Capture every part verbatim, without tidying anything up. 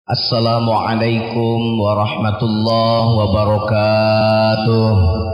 Assalamualaikum warahmatullahi wabarakatuh.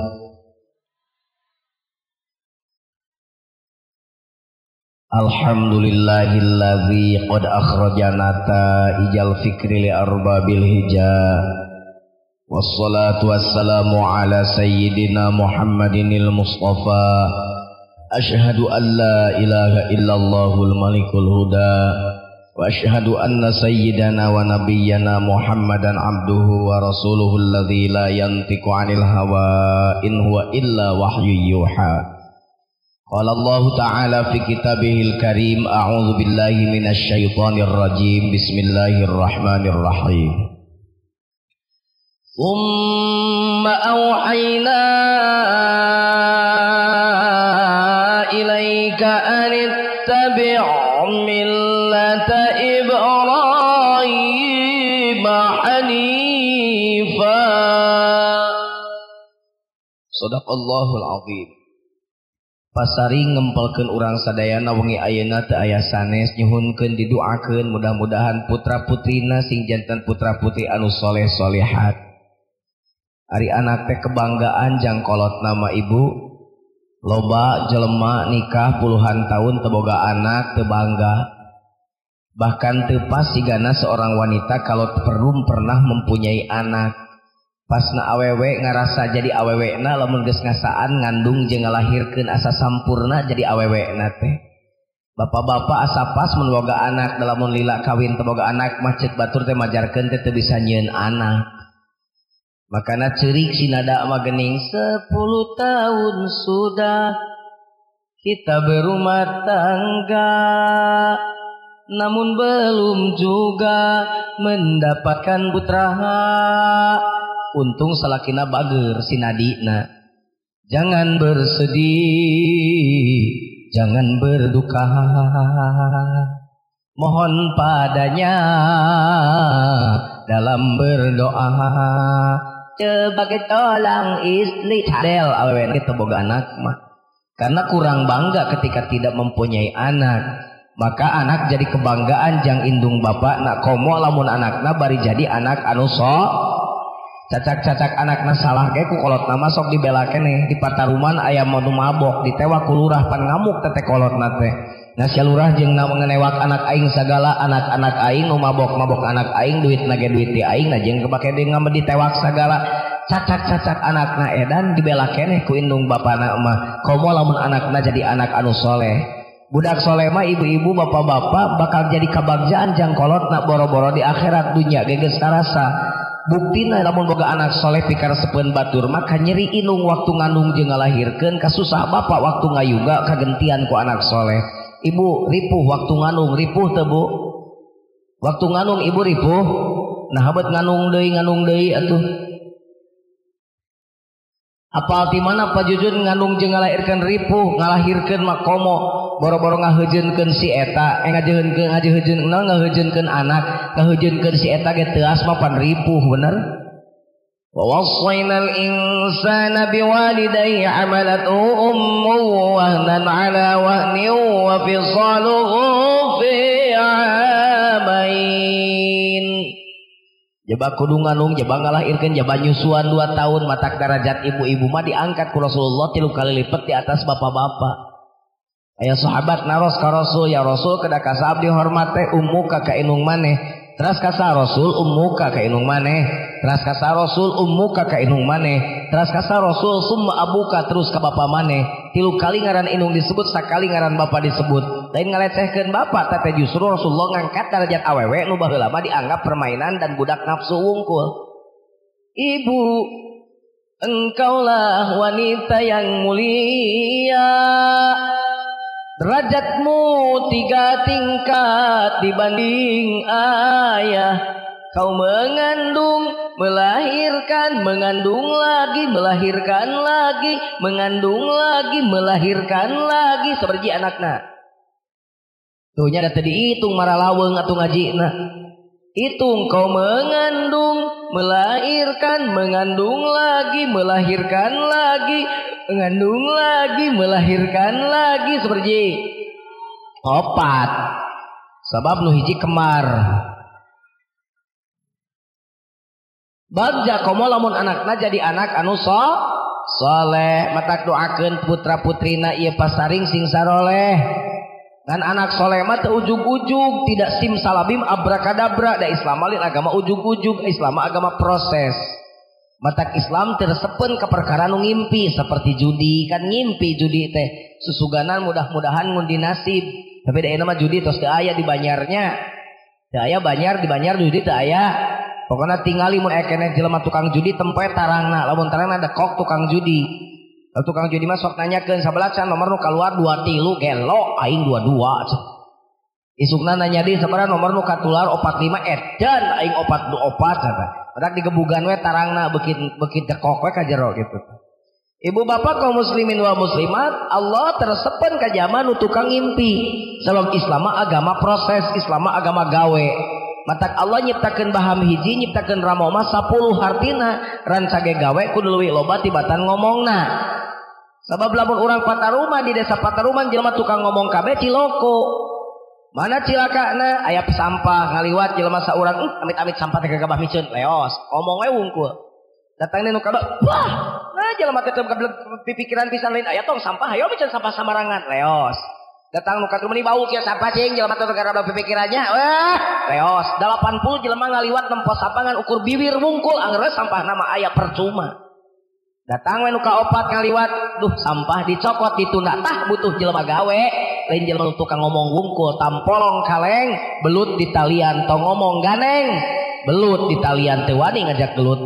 Alhamdulillahilladzi qad akhrajana ijal fikri li arbabil hija. Wassalatu wassalamu ala sayyidina Muhammadinil Mustafa. Ashhadu an la ilaha illallahul malikul huda. Wa ashhadu anna sayyidana wa nabiyyana Muhammadan abduhu wa rasuluhu alladzi la yantiqu 'anil hawa in huwa illa wahyu yuha. Qala Allah ta'ala fi kitabihil karim a'udzu billahi minasy syaithanir rajim. Bismillahirrahmanirrahim. Tsumma auhayna ilaika an ittabi' millata Ibrahim hanifa. Shadaqallahul azim. Pasari ngempelkeun urang sadayana wengi ayeuna teu aya sanes nyuhunkeun didoakeun mudah-mudahan putra putrina sing janten putra putri anu soleh solehat. Ari anak teh kebanggaan jang kolot nama ibu. Loba jelema nikah puluhan tahun teu boga anak teu bangga. Bahkan teu pas sigana seorang wanita kalau perlu pernah mempunyai anak. Pasna awewe ngarasa jadi awewena lamun geus ngasaan ngandung jeung ngalahirkeun asa sampurna jadi awewena teh. Bapak-bapak asa pas mun boga anak lamun lila kawin teu boga anak mah ceuk batur teh majarkeun teh teu bisa nyieun anak. Makana ceurik si nada mah geuning sepuluh tahun sudah kita berumah tangga namun belum juga mendapatkan putra. Untung salakina bager si nadina. Jangan bersedih, jangan berduka, mohon padanya dalam berdoa. Coba kita tolong istri cadel awewe kita boga anak mah. Karena kurang bangga ketika tidak mempunyai anak. Maka anak jadi kebanggaan jang indung bapak nak komo lamun anakna bari jadi anak anu sok. Cacak-cacak anakna salah ge ku kolot nama sok dibela keneh di pataruman aya manu mabok ditewak ku lurah pan ngamuk teh kolotna teh. Nah sia lurah jeung na ngenewak anak aing sagala anak-anak aing nu mabok-mabok anak aing duitna ge duit ti aing nah jeung kepake deui ngam ditewak sagala. Cacak-cacak anakna edan dibela keneh ku indung bapana mah. Komo lamun anakna jadi anak anu soleh. Budak soleh mah ibu-ibu bapak-bapak bakal jadi kabagjaan jang kolotna boro-boro di akhirat dunya ge geus karasa. Buktina lamun boga anak soleh pikaresepeun batur maka nyeri inung waktu ngandung jeung ngalahirkeun kasusah bapak waktu ngayuga kagentian ku anak soleh. Ibu ripuh waktu ngandung ripuh teu Bu? Waktu ngandung ibu ripuh. Nah habeut ngandung deui ngandung deui atuh. Apal ti mana Pak Jujun ngandung jeung ngalahirkeun ripuh ngalahirkeun mah komo boro-boro ngaheujeunkeun si eta eh ngajeuheunkeun ngajeuheun naon ngaheujeunkeun anak ngaheujeunkeun si eta ge teu asma pan ripuh bener. Wa wassaynal insana biwalidayhi hamalathu ummuhu wahnan ala wahnin wa fisaluhu fi amain. Jaba kudu nganung jaba ngalahirkeun jaba nyusuan dua tahun matak darajat ibu-ibu mah diangkat ku Rasulullah tilu kali lipat di atas bapak-bapak. Aya sahabat naros ka Rasul, ya Rasul kedah ka saab dihormat teh ummuka ka inung maneh. Teras ka sa Rasul ummuka ka inung maneh. Teras ka sa Rasul ummuka ka inung maneh. Teras ka sa Rasul summa abuka terus ka bapa maneh. Tilu kali ngaran inung disebut sakali ngaran bapa disebut. Lain ngalecehkeun bapa tapi justru Rasulullah ngangkat derajat awewe nu baheula mah dianggap permainan dan budak nafsu wungkul. Ibu, engkaulah wanita yang mulia. Derajatmu tiga tingkat dibanding ayah. Kau mengandung, melahirkan, mengandung lagi, melahirkan lagi, mengandung lagi, melahirkan lagi seperti anakna. Tuh nya tadi dihitung marah laweng atau ngajina. Hitung kau mengandung, melahirkan, mengandung lagi, melahirkan lagi, mengandung lagi, melahirkan lagi seperti opat. Sabab nu hiji kemar. bagja komo lamun anakna jadi anak anu so soleh matak doakeun putra putrina ieu pasaring sing saroleh dan anak soleh mah teu ujug-ujug tidak simsalabim abrakadabra da Islam lain agama ujug-ujug Islam agama proses matak Islam tersepen ke perkara nu ngimpi seperti judi kan ngimpi judi teh susuganan mudah-mudahan ngundi nasib tapi da mah judi tos teu aya di banyarnya teu aya banyar di banyar judi teu aya pokoknya tinggali mun aya keneh jelema tukang judi tempe tarangna lamun tarangna ada kok tukang judi tukang judi mah sok nanyakeun sabelah can nomor nu kaluar dua tilu gelo aing dua dua isukna nanya deui sabaraha nomor nu katular opat lima edan aing opat dua opat kata badak digebugan we tarangna beuki beuki dekok we ka jero gitu. Ibu bapak kaum muslimin wal muslimat Allah tersepen ka zaman nu tukang ngimpi sebab Islam agama proses Islam agama gawe matak Allah nyiptakeun baham hiji nyiptakeun ramo mah sepuluh hartina rancage gawe kudu leuwih loba tibatan ngomongna sabab lamun urang Pataruma di desa Pataruman jelema tukang ngomong kabeh ciloko mana cilakana aya sampah ngaliwat jelema saurang uh, amit-amit sampah teh gagabah miceun leos ngomong we wungkul datang nu kabeh wah nah jelema teh pipikiran pisan lain aya tong sampah hayo miceun sampah samarangan leos datang nu katu meuni bau kieu sampah cing jelema teh gara pipikirannya wah leos delapan puluh jelema ngaliwat nempos sapangan ukur bibir wungkul anggeus sampah nama aya percuma datang we nu kaopat ngaliwat duh sampah dicokot ditunda tah butuh jelema gawe lain jelema nu tukang ngomong wungkul tampolong kaleng belut di talian tong ngomong ganeng belut di talian teu wani ngajak gelut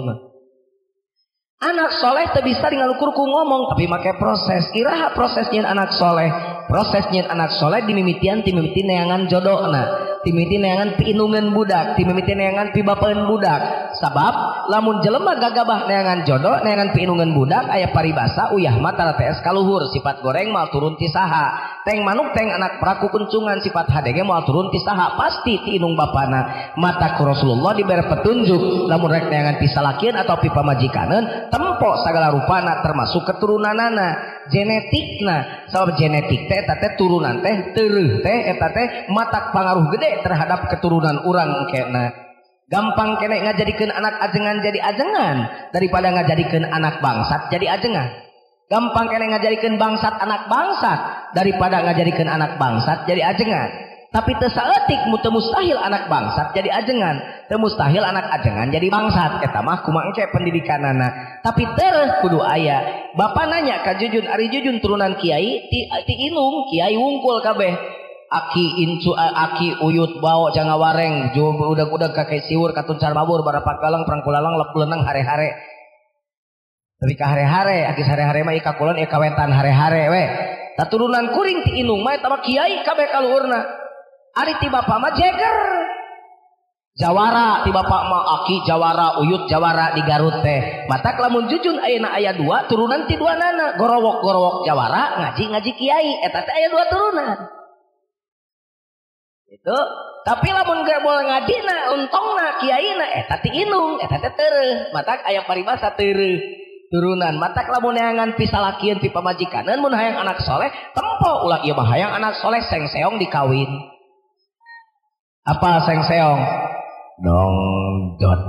anak soleh teu bisa ngalukur ku ngomong tapi make proses iraha prosesnya anak soleh prosesnya anak soleh dimimitian ti mimiti neangan jodohna ti mimiti neangan piinungan budak ti mimiti neangan pibapeun budak sabab lamun jelema gagabah neangan jodoh neangan piinungan budak aya paribasa uyah mah tara tees kaluhur sifat goreng moal turun ti saha teng manuk teng anak praku kuncungan sifat hadege moal turun ti saha pasti ti inung bapana mata ku Rasulullah dibere petunjuk lamun rek neangan pisalakieun atau pipamajikaneun tempo sagala rupana termasuk keturunanana genetikna sabab genetik teh eta teh turunan teh teureuh teh eta teh matak pangaruh gede terhadap keturunan urang kena gampang kene ngajadikeun anak ajengan jadi ajengan daripada ngajadikeun anak bangsat jadi ajengan gampang kene ngajadikeun bangsat anak bangsat daripada ngajadikeun anak bangsat jadi ajengan tapi teu saeutik teu mustahil anak bangsat jadi ajengan teu mustahil anak ajengan jadi bangsat eta mah kumaha engke pendidikanana tapi terus kudu aya bapak nanya ka Jujun ari Jujun turunan kiai ti, ti inung kiai wungkul kabeh aki incu aki uyut bau jangan wareng jo udah-udah kakek siwur katuncar mabur barapat galang prangkulalang lepelenang hare-hare tapi ka hare-hare aki hare-hare mah ika kulon ika wetan hare-hare we taturunan kuring ti inung mah eta mah kiai kabeh kaluhurna ari ti bapa mah jeger jawara ti bapa mah aki jawara uyut jawara di Garut teh matak lamun Jujun ayeuna aya dua turunan ti dua nana gorowok-gorowok jawara ngaji-ngaji kiai eta teh aya dua turunan itu tapi lamun gak boleh ngadina untongna kiaina eta ti inung eta teh teureuh matak aya paribasa teureuh turunan matak lamun neangan pisalakieun ti pamajikaneun mun hayang anak soleh tempo ulah ieu mah hayang anak soleh sengseong dikawin apa sengseong dongdot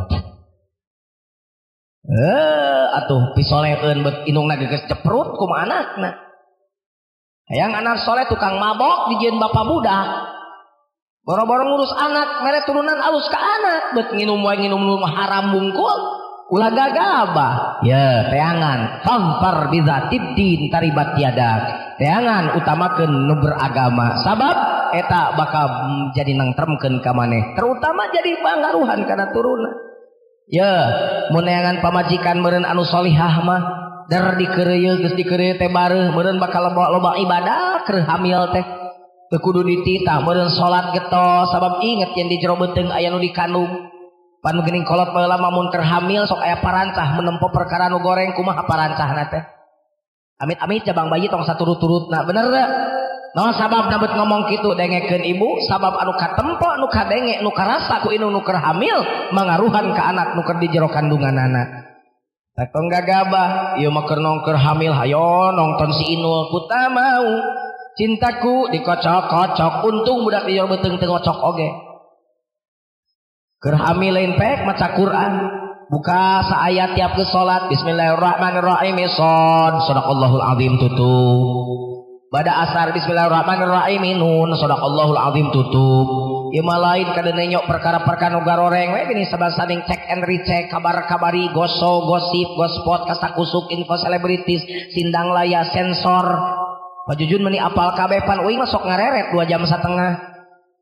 eh atuh pisoleun bet inungna geus ceprut kumaha anakna hayang anak soleh tukang mabok dijieun bapa budak boro-boro ngurus anak mere turunan alus ka anak bet nginum wae nginum nu haram bungkul ulah gagabah ya teangan fampar bizatid din taribat tiada teangan utamakeun nu beragama sabab eta bakal jadi nangtremkeun ka maneh terutama jadi pangaruhan kana turunan ya mun neangan pamajikan meureun anu solihah mah der dikeureuy geus dikeureuy teh bareuh meureun bakal loba ibadah keur hamil teh teu kudu dititah meureun salat getos sabab inget yen di jero beuteung aya nu dikandung pan geuning kolot baheula mun keur hamil sok aya parancah menempo perkara nu goreng kumaha parancahna teh amit-amit cabang bayi tong saturut-turutna bener da naon sabab nabet ngomong kitu dengekeun ibu sabab anu katempo anu kadenge nu karasa ku inung nu keur hamil mangaruhan ka anak nu keur di jero kandunganana tak tong gagabah ieu mah keur nongker hamil hayo nonton si Inul kuta mau cintaku dikocok-kocok untung budak di jero beuteung teu ngocok oge keur hamil lain pek maca Quran buka saayat tiap ke salat bismillahirrahmanirrahim shad sadaqallahul azim tutup bada asar bismillahirrahmanirrahim nun sadaqallahul azim tutup ieu mah lain kadene nyok perkara-perkara nu garoreng we gini sabasaning cek and recheck kabar-kabari goso gosip gospot kasakusuk info selebritis sindang laya sensor pajujun meni apal kabeh pan uing mah sok ngareret dua jam setengah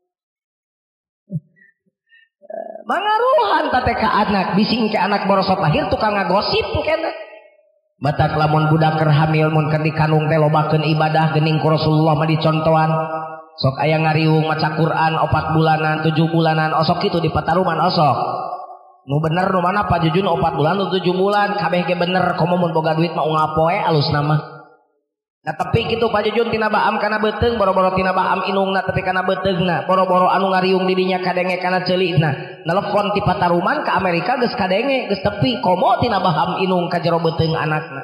mangaruhan tate ka anak bising ke anak borosot lahir tukang ngagosip kena batak lamun budak keur hamil mun keur dikandung teh lobakeun ibadah geuning ku Rasulullah mah dicontohan sok aya ngariung maca Quran opat bulanan tujuh bulanan osok kitu di pataruman osok nu bener nu mana pajujun opat bulan nu tujuh bulan kabeh ge bener komo mun boga duit mah unggal poe alus nama nah tapi kitu pajujun tina baam kana beuteung boro-boro tina baam inungna tapi kana beuteungna boro-boro anu ngariung di dinya kadenge kana ceulina nelpon ti pataruman ka Amerika geus kadenge geus tepi komo tina baam inung ka jero beuteung anakna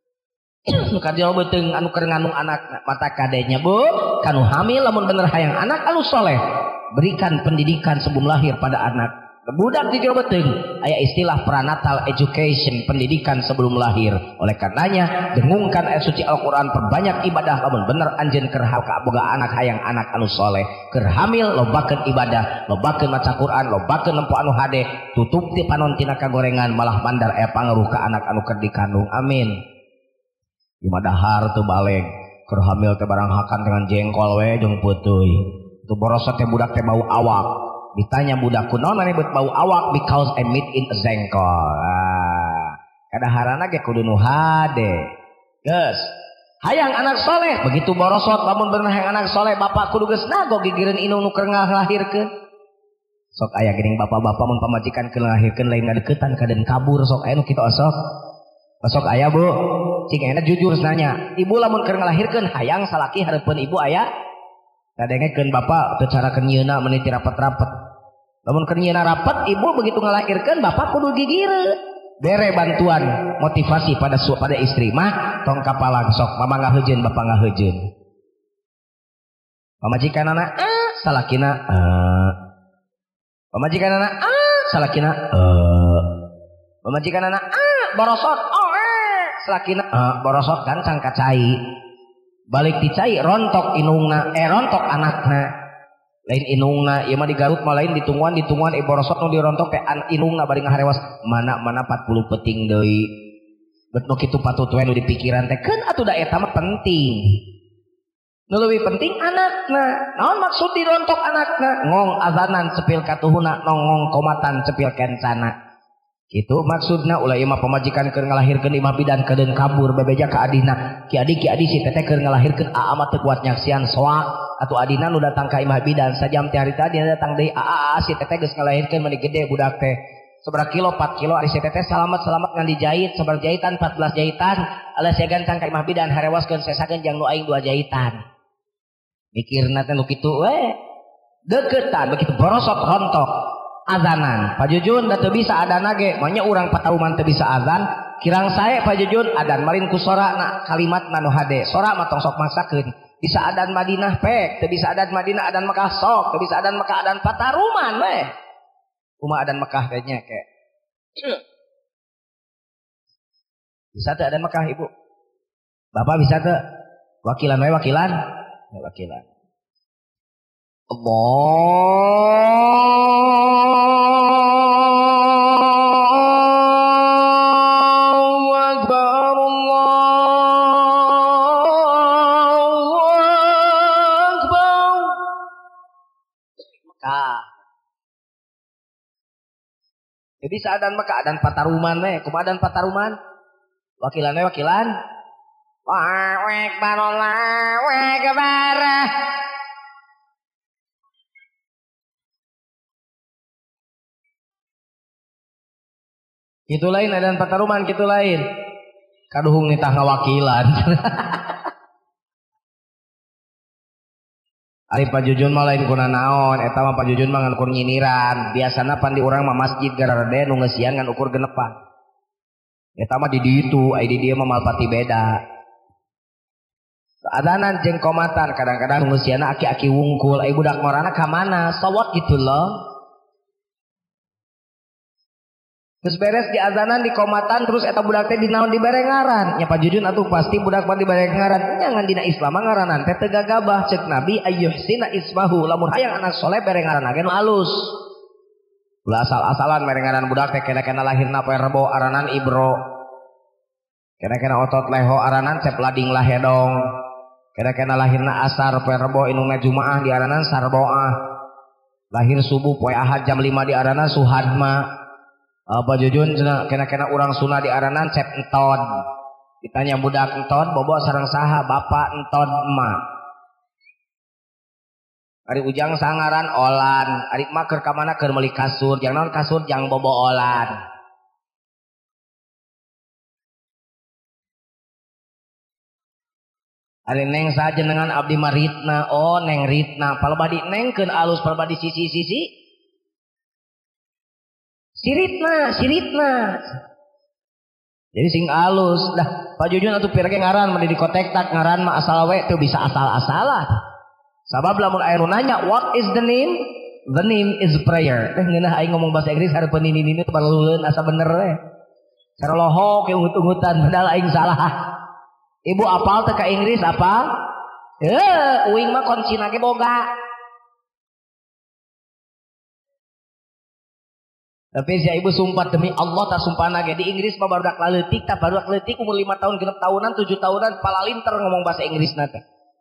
ka jero beuteung anu keur ngandung anakna mata kadenya bu kanu hamil lamun bener hayang anak anu soleh berikan pendidikan sebelum lahir pada anak budak di jero beuteung aya istilah prenatal education pendidikan sebelum lahir oleh karenanya dengungkan ayat suci Al-Qur'an perbanyak ibadah lamun bener anjeun keur boga anak hayang anak anu soleh keur hamil lobakeun ibadah lobakeun maca Quran lobakeun nempo anu hade tutup ti panon tina kagorengan malah bandar aya pangaruh ka anak anu keur dikandung amin imadahar tu baleg keur hamil teh barang hakan dengan jengkol we jeung peutuy tu borosot teh budak teh bau awak ditanya budak kunaon maneh beut bau awak because I meet in a zengkol ah kadaharana ge kudu nu hade geus hayang anak soleh begitu borosot lamun bener hayang anak soleh bapak kudu geus nago gigireun inung nu keur ngalahirkeun sok aya geuning bapak-bapak mun pamajikan keur ngalahirkeun lain ngadeuketan kaden kabur sok aya nu kitu osok osok aya bu cing enak jujur nanya ibu lamun keur ngalahirkeun hayang salaki hareupeun ibu aya kadengekeun bapak teu carakeun nyieuna meuni ti rapet-rapet lamun keur nyieuna rapet ibu begitu ngalahirkeun bapak kudu gigire bere bantuan motivasi pada su pada istri mah tong kapalang sok mama ngaheujeun bapak ngaheujeun pamajikanana ah salakina eh pamajikanana ah salakina eh pamajikanana ah borosot oh eh salakina eh borosot kan cang kacai balik dicai rontok inungna eh rontok anakna lain inungna ieu mah di Garut mah lain ditungguan ditungguan eh borosot nu dirontok teh inungna bari ngaharewas mana mana empat puluh peting deui bet nu kitu patut we nu dipikiran teh keun atuh da eta mah penting nu leuwih penting anakna naon maksud dirontok anakna ngong azanan cepil katuhuna nongong komatan cepil kencana itu maksudna ulah ieu mah pamajikan keur ngalahirkeun imah bidan kadeun kabur bebeja ka adina ki adi ki adi si teteh keur ngalahirkeun aa mah teu kuat nyaksian soak atuh adina nu datang ka imah bidan sajam ti harita dia datang deui aa si teteh geus ngalahirkeun meuni gede budak teh sabaraha kilo empat kilo ari si teteh salamet-salamet ngan dijahit sabar jahitan empat belas jahitan alas sia gancang ka imah bidan harewaskeun sesakeun jang nu aing dua jahitan mikirna teh nu kitu we deuketan begitu borosot rontok azanan pajujun da teu bisa adana ge manya urang patauman teu bisa azan kirang sae pajujun adan marin ku sorana kalimat nu hade sora mah tong sok maksakeun bisa adan Madinah pek teu bisa adan Madinah adan Mekah sok teu bisa adan Mekah adan pataruman we kumaha adan Mekah teh nya ke bisa teu adan Mekah ibu bapak bisa teu wakilan we wakilan wakilan Allahu Akbar Allahu Akbar Mekah jadi saadan Mekah adan pataruman we kumaha adan pataruman wakilan we wakilan Allahu Akbar Allahu Akbar itu lain adan pataruman kitu lain kaduhung nitah ngawakilan ari pajujun mah lain kuna naon eta mah pajujun mah ngan ukur nyiniran biasana pan di urang mah masjid gararade nu ngeusian ngan ukur genepan eta mah di ditu ai di dieu mah malpati beda adanan jeung komatan kadang-kadang ngeusiana aki-aki wungkul ai budak ngorana ka mana sawot gitu loh Terus beres di azanan di komatan terus eta budak teh dinaon dibere ngaran. Nya Pak Jujun atuh pasti budak mah dibere ngaran. Jangan dina Islam ngaranan teh teu gagabah ceuk Nabi ayyuhsina ismahu lamun hayang anak soleh bere ngaran ge nu alus. Ulah asal-asalan bere ngaran budak teh kena-kena lahirna poe Rebo aranan Ibro. Kena-kena otot leho aranan cep lading lahedong. Kena-kena lahirna asar poe Rebo inungna Jumaah di aranan Sarboah. Lahir subuh poe Ahad jam lima di aranan Suhadma. Apa Jujun kena-kena orang Sunda di aranan cep entod. Ditanya budak entod bobo sareng saha bapak entod emak. Ari ujang sangaran Olan, ari mah keur ka mana keur meuli kasur, jang naon kasur jang bobo Olan. Ari neng sajenengan abdi mah Ritna, oh neng Ritna, palebadi nengkeun alus palebadi sisi-sisi. Siritna, siritna. Jadi sing alus dah Pak Jujun atuh pirage ngaran mah di kotek tak ngaran mah asal we teu bisa asal-asalan. Sabab lamun aya nanya what is the name? The name is prayer. Teh ngeunah aing ngomong bahasa Inggris hareupeun ini-ini teu baleuleun asa bener we. Cara lohok ke ungut-ungutan padahal aing salah. Ibu apal teh ka Inggris apa? Heuh, uing mah konsina ge boga. Tapi si ibu sumpah demi Allah tak sumpah nage di Inggris mah barudak laletik tak barudak laletik umur lima tahun genep tahunan tujuh tahunan palalinter ngomong bahasa Inggris nate.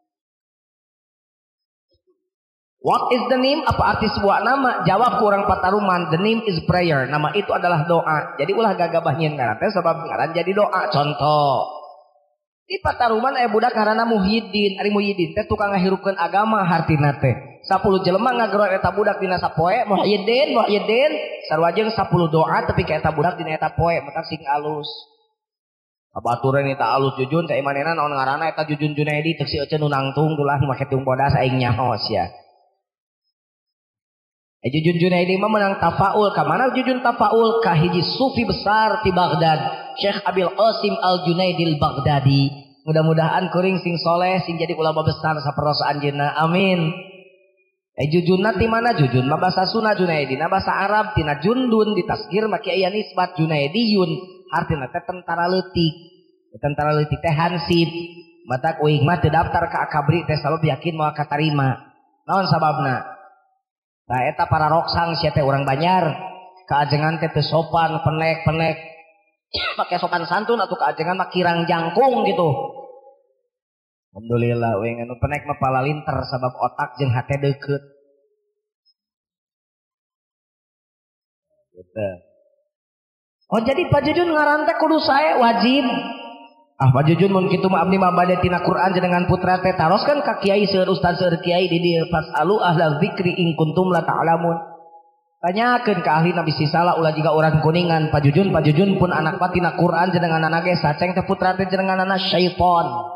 What is the name? Apa arti sebuah nama? Jawab kurang pataruman. The name is prayer. Nama itu adalah doa. Jadi ulah gagabah nyen ngaran teh sabab ngaran jadi doa. Contoh. Di pataruman aya budak ngaranna Muhyiddin. Ari Muhyiddin teh tukang ngahirupkeun agama hartina teh. sepuluh jelema ngageroan eta budak dina sapoe Muhyiddin Muhyiddin sarua jeung sepuluh doa tapi ka eta budak dina eta poe mata sing alus. Abaturan eta alus Jujun teh imanena naon ngaranna eta Jujun Junaidi teu si euceun nu nangtung tulah make tung bodas aing nyaos ya. Eh Jujun Junaidi mah menang tafaul ka mana Jujun tafaul ka hiji sufi besar ti Baghdad Syekh Abil Qasim Al-Junaidi Al-Baghdadi. Mudah-mudahan kuring sing soleh sing jadi ulama besar sapertos anjeunna amin. Eh Jujun nanti mana Jujun mah bahasa Sunda Junaidi na bahasa Arab tina Jundun di tasgir maki aya nisbat Junaidiyun artina teh tentara leutik. Tentara leutik teh hansip. Mata uing mah teu daftar ka akabri teh sabab yakin moal katarima. Naon sababna? Tah eta para roksang sia teh urang Banjar. Kaajengan teh teu sopan, penek-penek. Make sopan santun atuh kaajengan mah kirang jangkung gitu. Alhamdulillah we anu penek mah palalinter sabab otak jeung hate deukeut. Gitu. Oh jadi Pak Jujun ngaran teh kudu sae wajib. Ah Pak Jujun mun kitu mah abdi mah bade tina Quran jenengan putra teh taroskan ka kiai seueur ustaz seueur kiai di dieu fasalu ahla dzikri in kuntum la ta'lamun. Tanyakeun ka ahli Nabi Sisala ulah jiga urang kuningan Pak Jujun Pak Jujun pun anak tina Quran jenengan anake saceng teh putra teh jenengan anak syaiton.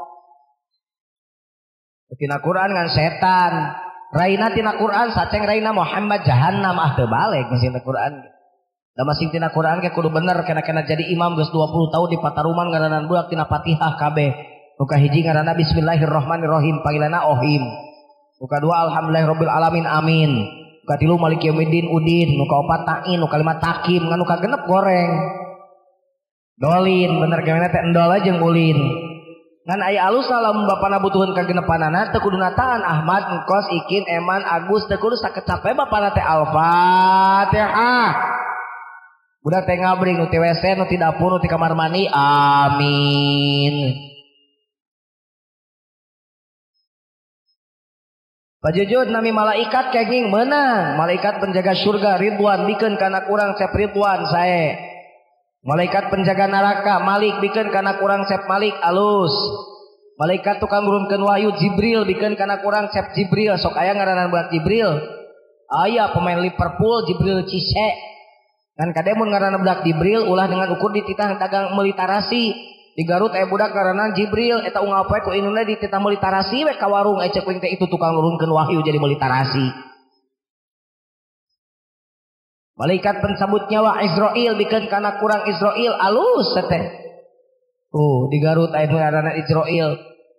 Tina Quran ngan setan. Raina tina Quran saceng raina Muhammad jahannam ah teu balik tina Quran. Da masing tina Quran ge kudu bener kena-kena jadi imam geus dua puluh tahun di pataruman ngaranan budak tina Fatihah kabeh. Nu kahiji ngaranna bismillahirrahmanirrahim pangilana Ohim. Nu kadua alhamdulillahirabbil alamin amin. Nu katilu maliki yaumiddin udin. Nu kaopat ta'in nu kalimat takim ngan nu kagenep goreng. Dolin bener gamana teh endol jeung ulin. Ngan aya alus lamun bapana butuheun kagenepanana teu kudu nataan Ahmad, Engkos, Ikin, Eman, Agus teu kudu sakecape bapana teh Al-Fatihah. Budak teh ngabring nu ti W C nu ti dapur nu ti kamar mandi amin. Pak Jujun nami malaikat kenging meunang, malaikat penjaga surga Ridwan bikeun kana urang cep Ridwan sae. Malaikat penjaga neraka Malik bikeun kana kurang cep Malik alus. Malaikat tukang nurunkeun wahyu Jibril bikeun kana kurang cep Jibril sok aya ngaranan buat Jibril. Aya pemain Liverpool Jibril Cisse. Kan kade mun ngaranna budak Jibril ulah dengan ukur di titah dagang meuli tarasi. Di Garut aya budak ngaranna Jibril eta unggal poe ku inuna di titah meuli tarasi we ka warung aya cek teh itu tukang nurunkeun wahyu jadi meuli tarasi. Malaikat pencabut nyawa Israel bikeun kana kurang Israel alus teh. Oh, di Garut aya nu ngaranna Israel.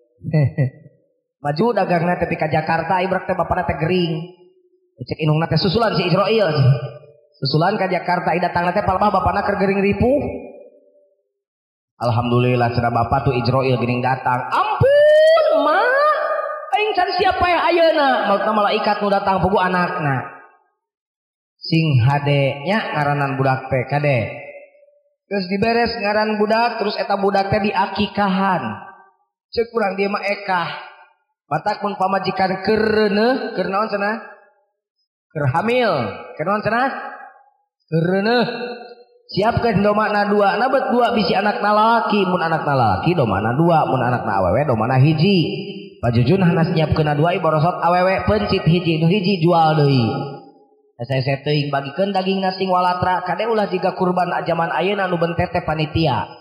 Maju dagangna teh ka Jakarta ibrak teh bapana teh gering. Cek indungna teh susulan si Israel. Susulan ka Jakarta ida datang teh palebah bapana keur geuring ripuh. Alhamdulillah cenah bapak tuh Ijroil geuning datang. Ampun, Ma. Aing can siapa ya ayeuna? Mautna malaikat nu datang pugu anakna. Sing hade nya ngaranan budak teh kade. Terus diberes ngaran budak terus eta budak teh diakikahan. Ceuk urang dieu mah ekah. Batak mun pamajikan keur reuneuh, keur naon cenah? Keur hamil. Keur naon cenah? Keur reuneuh. Siapkeun domana dua, na bet dua bisi anakna lalaki, mun anakna lalaki domana dua, mun anakna awewe domana hiji. Pajujun hanas nyiapkeun dua iborosot awewe pencit hiji, nu hiji jual deui. Saya setting bagikeun daging nasing walatra kade ulah jiga kurban zaman ayeuna nu bentet teh panitia.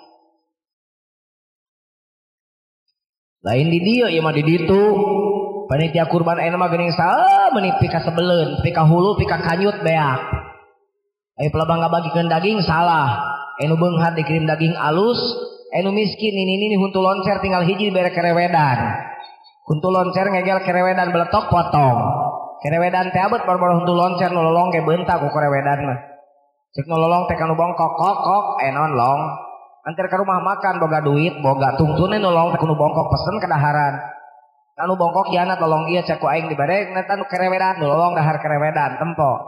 Lain di dieu ieu mah di ditu. Panitia kurban ayeuna mah geuning saha menit pika sebeleun, pika hulu, pika kanyut beak. Aya pelabang ngabagikeun daging salah. Anu beunghar dikirim daging alus, anu miskin ini ini huntu loncer tinggal hiji dibere kerewedan. Huntu loncer ngegel kerewedan beletok potong. Kerewedan teh abet baru-baru huntu loncer nu lolong ge beuntak ku kerewedan mah. Cek nu lolong teh kanu bongkok kok kok aya naon long. Antar ke rumah makan boga duit, boga tungtune nu lolong teh kanu bongkok pesen ke daharan. Anu bongkok hianat lolong ieu cek ku aing dibere eta nu kerewedan nu lolong dahar kerewedan tempo.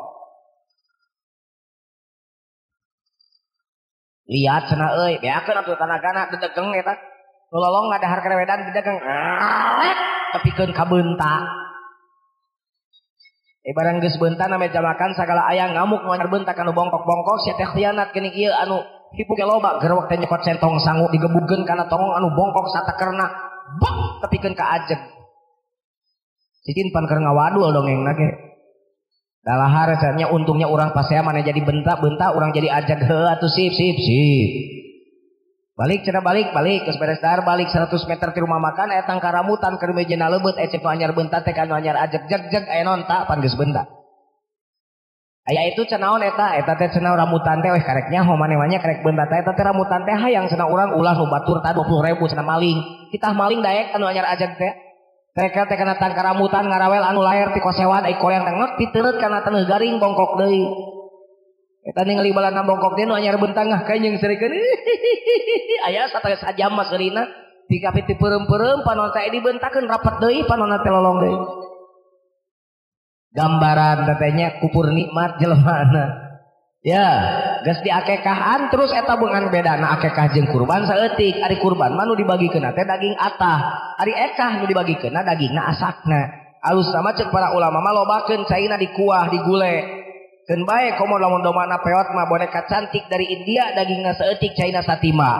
Lihat cenah euy, beakeun atuh tanagana dedegeng eta. Nu lolong ngadahar kerewedan didegeng. Tepikeun ka beuntak. Ibaran geus beunta na meja makan sagala aya ngamuk nu beunta kanu bongkok-bongkok sia teh khianat geuning ieu anu hipu ge loba gerewek teh nyekot sentong sangu digebugkeun kana tongong anu bongkok satakerna bok tepikeun ka ajeg. Cicin pan keur ngawadul dongengna ge. Dalahar cenah untungnya urang pasea mana jadi benta-benta urang jadi ajeg heuh atuh sip sip sip. Balik cenah balik balik geus beres dahar balik seratus meter ti rumah makan aya tangka ramutan keur mejana leubeut aya cek nu anyar beunta teh kanu anyar ajeg jeg jeg aya naon tak pan geus beunta. Aya itu cenah naon eta eta teh cenah ramutan teh weh karek nyaho manehna karek beunta teh eta teh ramutan teh hayang cenah urang ulah nu batur tah dua puluh ribu cenah maling. Kitah maling daek anu anyar ajeg teh. Mereka teh kana tangka ramutan ngarawel anu laher ti kosewan ai koreang teh ngek diteureut kana teu garing bongkok deui. Eta ningali balana bongkok dia nu anyar beutangah kae jeung serikeun aya satengah sajam mah seurina pika piti peureum-peureum panon teh dibeuntakeun rapat deui panon teh lolong deui. Gambaran teh nya kupur nikmat jelemaana. Ya, geus diakekahan terus eta beungan bedana akekah jeung kurban saeutik. Ari kurban mah nu dibagikeun teh daging atah, ari ekah nu dibagikeun dagingna asakna. Alus sama cek para ulama mah lobakeun caina dikuah, digule. Keun bae komo lamun domana peot mah boneka cantik dari India dagingna saeutik caina satima.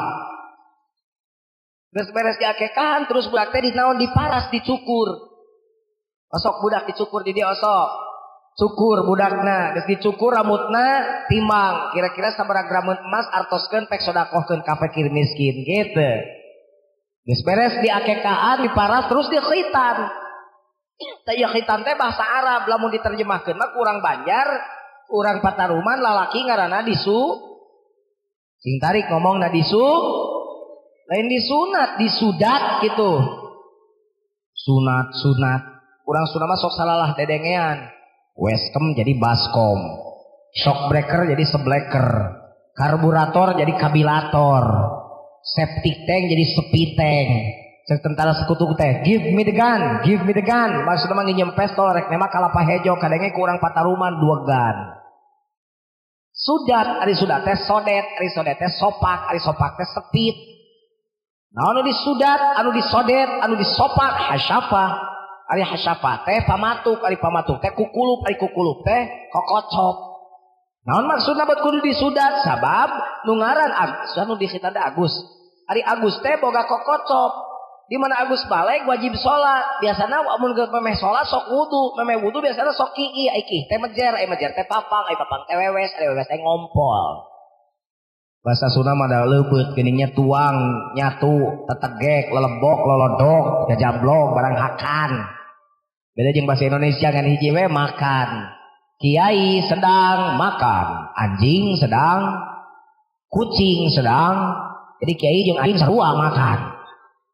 Geus beres diakekahan terus budak teh dinaon diparas dicukur. Osok budak dicukur di dieu osok. Cukur budakna, geus dicukur rambutna timbang kira-kira sabaraha gram emas artoskeun pek sodakohkeun ka fakir miskin gitu. Geus beres diakekahan diparas terus di khitan. Teh ieu khitan teh bahasa Arab lamun diterjemahkeun mah kurang Banjar. Urang Pataruman lalaki ngaranna disu. Sing tarik ngomongna disu. Lain disunat, disudat gitu. Sunat, sunat. Urang Sunda mah sok salalah dedengean. Weskem jadi baskom. Shock breaker jadi sebleker. Karburator jadi kabilator. Septic tank jadi sepi tank. Cek tentara sekutu teh, give me the gun, give me the gun. Maksudna mah nginjem pistol rek nema kalapa hejo kadenge ku urang Pataruman dua gun. Sudat, ari sudat teh sodet, ari sodet teh sopak, ari sopak teh sepit. Nah anu disudat, anu disodet, anu disopak hasyafa. Ari hasyafa teh pamatuk, ari pamatuk teh kukulup, ari kukulup teh kokocop. Naon maksudna bet kudu disudat sabab nu ngaran Agus, anu dikhitan teh Agus. Ari Agus teh boga kokocop. Di mana Agus balik wajib sholat. Biasanya amun geus memeh sholat sok wudu, memeh wudu biasanya sok kiki, ai kih teh mejer, ai mejer teh papang, ai papang teh wewes, ai wewes teh ngompol. Bahasa Sunda mah da leubeut geuningnya tuang, nyatu, tetegek, lelebok, lolodok, jajablog, barang hakan. Beda jeung bahasa Indonesia ngan hiji we makan. Kiai sedang makan, anjing sedang, kucing sedang. Jadi kiai jeung anjing sarua makan.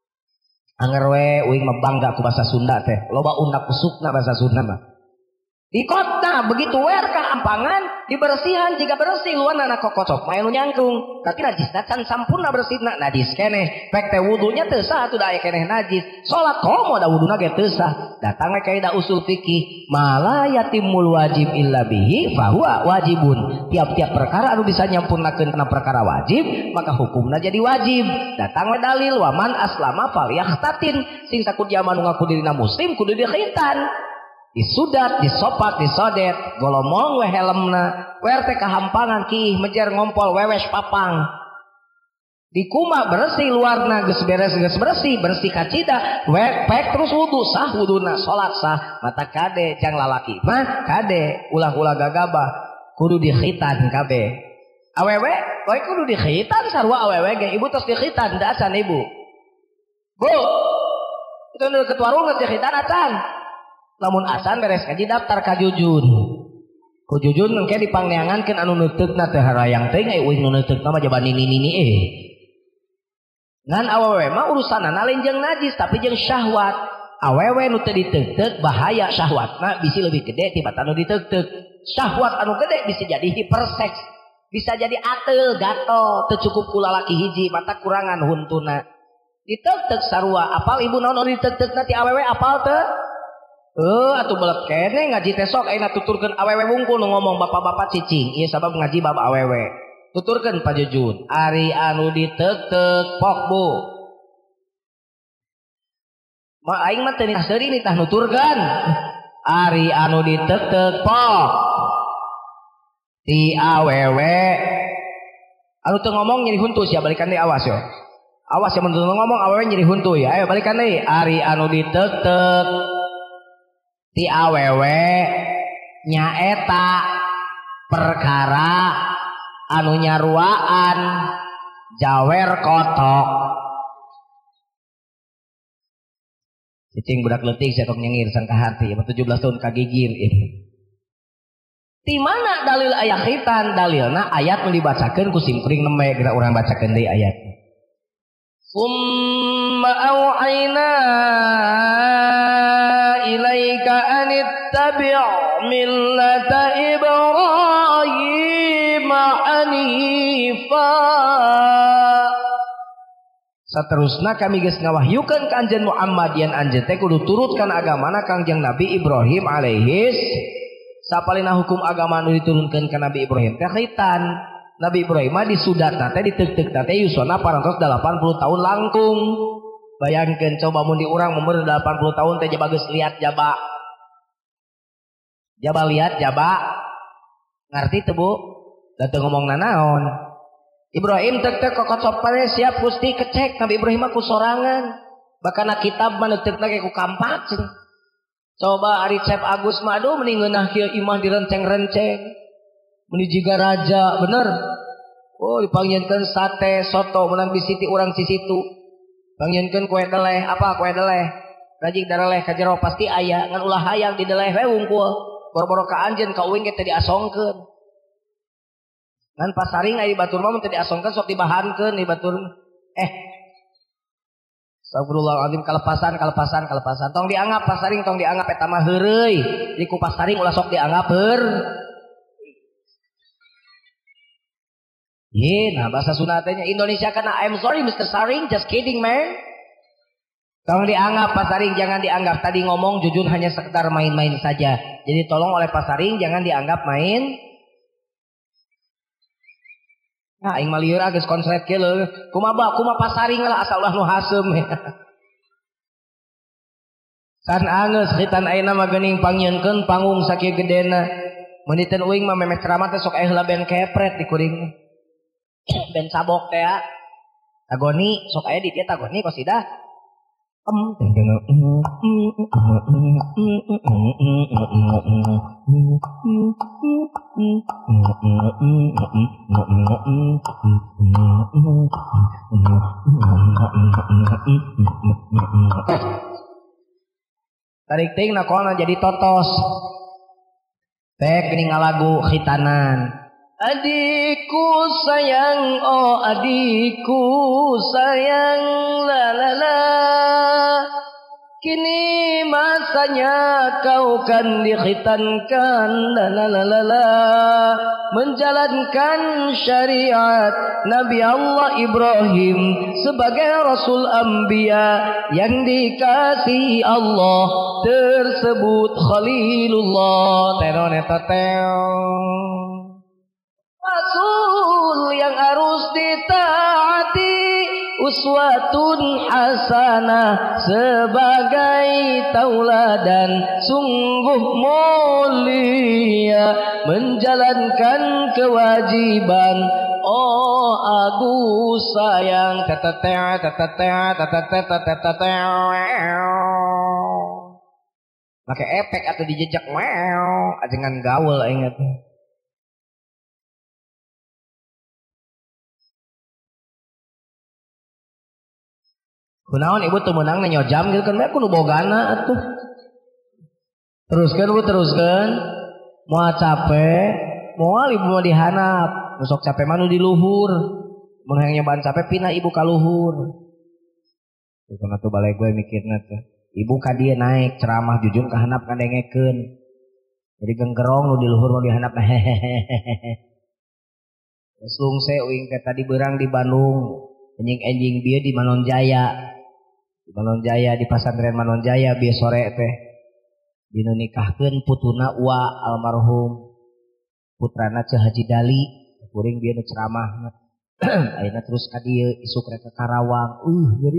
Anger we uing mah bangga ku bahasa Sunda teh. Loba undak usukna bahasa Sunda mah. Di kota begitu wer ka ampangan dibersihan jika bersih luan anak kokocok main nyangkung tapi najis can sampurna bersihna najis keneh pek teh wudunya teu sah atuh da aya keneh najis salat komo da wuduna ge teu sah datang we kaidah usul fikih mala yatimul wajib illa bihi fahuwa wajibun tiap-tiap perkara anu bisa nyampurnakeun kana perkara wajib maka hukumna jadi wajib datang we dalil waman aslama falyahtatin sing sakudu zaman ngaku dirina muslim kudu dikhitan disudat, disopat, disodet, golomong we helmna, wer teh kahampangan kih mejer ngompol wewes papang. Dikuma bersih luarna geus beres geus bersih, bersih kacida, we pek terus wudu sah wuduna, salat sah, mata kade jang lalaki. Mah kade ulah-ulah gagabah kudu dikhitan kabeh. Awewe, kowe kudu dikhitan sarua awewe ge ibu tos dikhitan da acan ibu. Bu. Itu nu ketua warung geus dikhitan acan. Lamun asan beres kaji daftar ka jujun. Ku jujun engke dipangneangankeun anu neuteukna teh harayang teh ngai uing nu neuteukna mah jaban nini-nini eh. Ngan awewe mah urusanana lain jeung najis tapi jeung syahwat. Awewe nu teu diteuk-teuk bahaya syahwatna bisi leuwih gede tibatan nu diteuk-teuk. Syahwat anu gede bisa jadi hiperseks, bisa jadi ateul gatel, teu cukup ku lalaki hiji mata kurangan huntuna. Diteuk-teuk sarua apal ibu naon anu diteuk-teukna ti awewe apal teu? Eh atuh belet kene ngaji teh sok ayeuna tuturkeun awewe wungkul nu ngomong bapak-bapak cicing ieu sabab ngaji bab awewe tuturkeun Pak Jujun ari anu diteuk-teuk pok Bu ma aing mah teu seuri nitah nuturkeun ari anu diteuk-teuk pok ti awewe anu teu ngomong nyeri huntu sia balikan deui awas yo awas ya mun ngomong awewe nyeri huntu ya ayo balikan deui ari anu diteuk-teuk ti awewe nyaeta perkara anu nyaruaan jawer kotok cicing budak leutik sakok nyengir sang kahati tujuh belas tahun kagigir ini di mana dalil ayat khitan dalilna ayat nu dibacakeun ku simpring nembe geura urang bacakeun deui ayat summa au'aina ilaika anittabi' millata Ibrahim hanifa. Saterusna kami geus ngawahyukeun ka anjeun Muhammad yen anjeun teh kudu turutkan agamana Kangjeng Nabi Ibrahim alaihis sapalina hukum agama nu diturunkeun ka Nabi Ibrahim teh khitan. Nabi Ibrahim mah disudatna teh diteuk-teuk teh yusona parantos delapan puluh tahun langkung. Bayangkeun coba mun di urang umur delapan puluh tahun teh jaba geus lihat jaba. Jaba lihat jaba. Ngarti teu Bu? Da teu ngomongna naon. Ibrahim teuk-teuk kokocop pare siap Gusti kecek Nabi Ibrahim mah ku sorangan. Bakana kitab mah neuteukna ge ku kampak. Coba ari Cep Agus mah aduh mending ngeunah kieu imah direnceng-renceng. Meni jiga raja bener. Oh dipangieunkeun sate soto menang bisiti urang sisitu. Pangieunkeun kue deleh apa kue deleh. Rajik dareleh ka jero pasti aya ngan ulah hayang di deleh we wungkul. Boro-boro ka anjeun ka uing ge teu diasongkeun. Ngan pasaring aya di batur mah mun teu diasongkeun sok dibahankeun di batur. Eh. Astagfirullahaladzim kalepasan kalepasan kalepasan. Tong dianggap pasaring tong dianggap eta mah heureuy. Di ku pasaring ulah sok dianggap heur. Ye, nah bahasa Sunatanya Indonesia karena I'm sorry Mister Saring, just kidding man. Tolong dianggap Pak Saring, jangan dianggap tadi ngomong Jujun hanya sekedar main-main saja. Jadi tolong oleh Pak Saring jangan dianggap main. Nah, aing mah lieur geus konslet keuleuh. Kumaha kumaha Pak Saring lah asal ulah nu hasem. San angeus khitan ayeuna mah geuning pangieunkeun panggung sakieu gedena. Mun diteun uing mah memek ceramah teh sok aya heula band kepret di kuring. Ben sabok teh ya. Tagoni sok aya di dia tagoni qasidah. Em tarik ting nakona jadi totos. Teh geuning ngalagu khitanan. Adikku sayang, oh adikku sayang, la la la. Kini masa Rasanya kau kan dikhitankan lalalala, menjalankan syariat Nabi Allah Ibrahim sebagai Rasul Anbiya yang dikasihi Allah, tersebut Khalilullah. Rasul yang harus ditaati, uswatun hasanah sebagai tauladan, sungguh mulia menjalankan kewajiban. Oh aku sayang tetetea tetetea tetetea tetetea, pakai efek atau dijejak wow dengan gaul ingat. Kunaon ibu tuh menang nanya jam gitu kan, aku nu bogana atuh. Teruskan ibu teruskan, mau capek, mau ibu mau dihanap, nusok capek manu di luhur, mau yang nyobaan capek pindah ibu ka luhur. Tuh kana tuh balai gue mikirna tuh, ibu ka dia naik ceramah jujung kahanap kandengekeun, jadi genggerong nu di luhur mau dihanap hehehe. Sungse uing teh tadi berang di Bandung, enjing-enjing bieu di Manonjaya. Di Manonjaya di pesantren Manonjaya bieu sore teh dinu nikahkeun putuna Wa almarhum, putrana Ceh Haji Dali, kuring bieu nu ceramah. Ayeuna terus ka dieu isuk rek ka Karawang. Uh jadi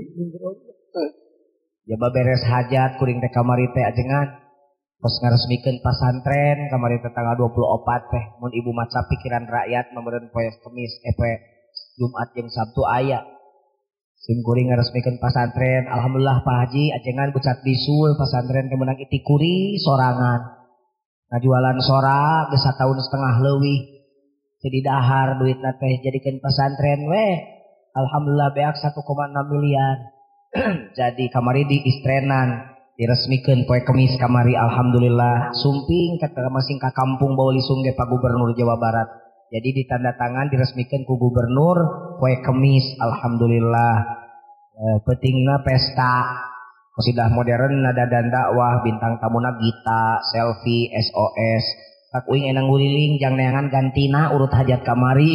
ya beres hajat kuring teh kamari teh ajengan pos ngaresmikeun pesantren kamari teh tanggal dua puluh empat teh mun ibu maca pikiran rakyat meureun poe Kemis eh poe Jumat jeung Sabtu aya sim kuring ngaresmikeun pesantren. Alhamdulillah Pak Haji ajengan bucat bisul pesantren teh meunang iti kuri sorangan ngajualan sora geus sataun setengah leuwih jadi dahar duitna teh jadikeun pesantren weh. Alhamdulillah beak satu koma enam miliar. Jadi kamari di istrenan diresmikeun poe Kemis kamari. Alhamdulillah sumping kata masing ka kampung Bau Lisung ge Pak Gubernur Jawa Barat. Jadi ditanda tangan diresmikan ku gubernur poe Kemis. Alhamdulillah. E, pentingna pesta qasidah modern nada dan dakwah bintang tamuna Gita, Selfie, S O S. Tak uing enang guliling jang neangan gantina urut hajat kamari.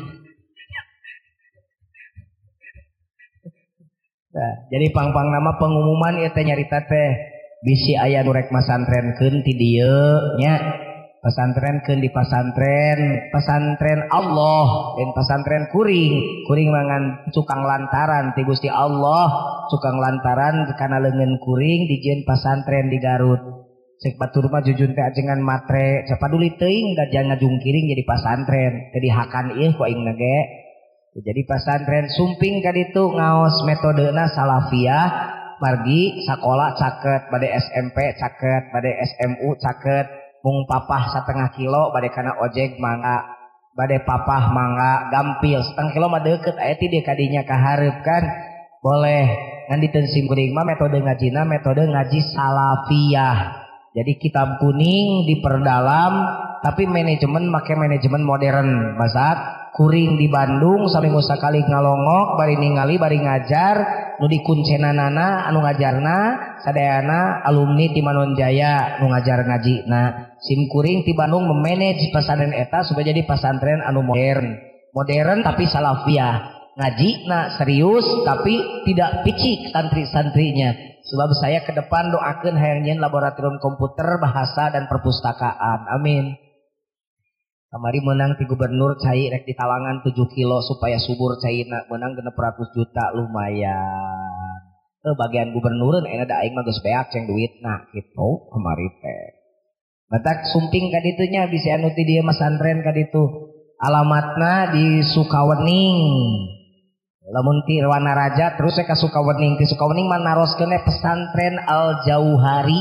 Nah, jadi pang-pang nama pengumuman ieu teh nyarita teh bisi aya nu rek masantrenkeun ti dieu nya. Pesantrenkeun di pesantren, pesantren Allah dan pesantren kuring, kuring mangan cukang lantaran ti Gusti Allah, cukang lantaran kana leungeun kuring dijieun pesantren di Garut. Cek batur mah jujun teh ajengan matre, sapaduli teuing gajah ngajungkiring jadi pesantren, teu dihakan ieu ku aing ge. Jadi pesantren sumping ka ditu ngaos metodena salafiyah, margi sakola caket, bade S M P caket, bade S M U caket. Mung papah setengah kilo bade kana ojek mangga, bade papah mangga gampil setengah kilo mah deukeut aya ti di kadinya kahareup kan boleh ngan diteun sim kuring mah metode ngajina metode ngaji salafiyah. Jadi kitab kuning diperdalam tapi manajemen make manajemen modern basat kuring di Bandung saminggu sakali ngalongok bari ningali bari ngajar nu dikuncenanana anu ngajarna sadayana alumni di Manonjaya nu ngajar ngajina. Sim kuring ti Bandung memanage pesantren eta supaya jadi pesantren anu modern modern tapi salafiyah, ngajina serius tapi tidak picik santri-santrinya. Sebab saya ke depan doakeun hayang nyeun laboratorium komputer bahasa dan perpustakaan, amin. Kamari menang ti gubernur cai rek di talangan tujuh kilo supaya subur caina menang genep ratus juta lumayan. Eh bagian gubernurun enak da aing mah geus beak ceng duitna kitu kamari teh. Batak sumping ka ditu nya bisi anu ti dieu pesantren ka ditu. Alamatna di Sukawening. Lamun ti Wanaraja terus ka Sukawening, ti Sukawening mah naroskeun pesantren Al Jauhari.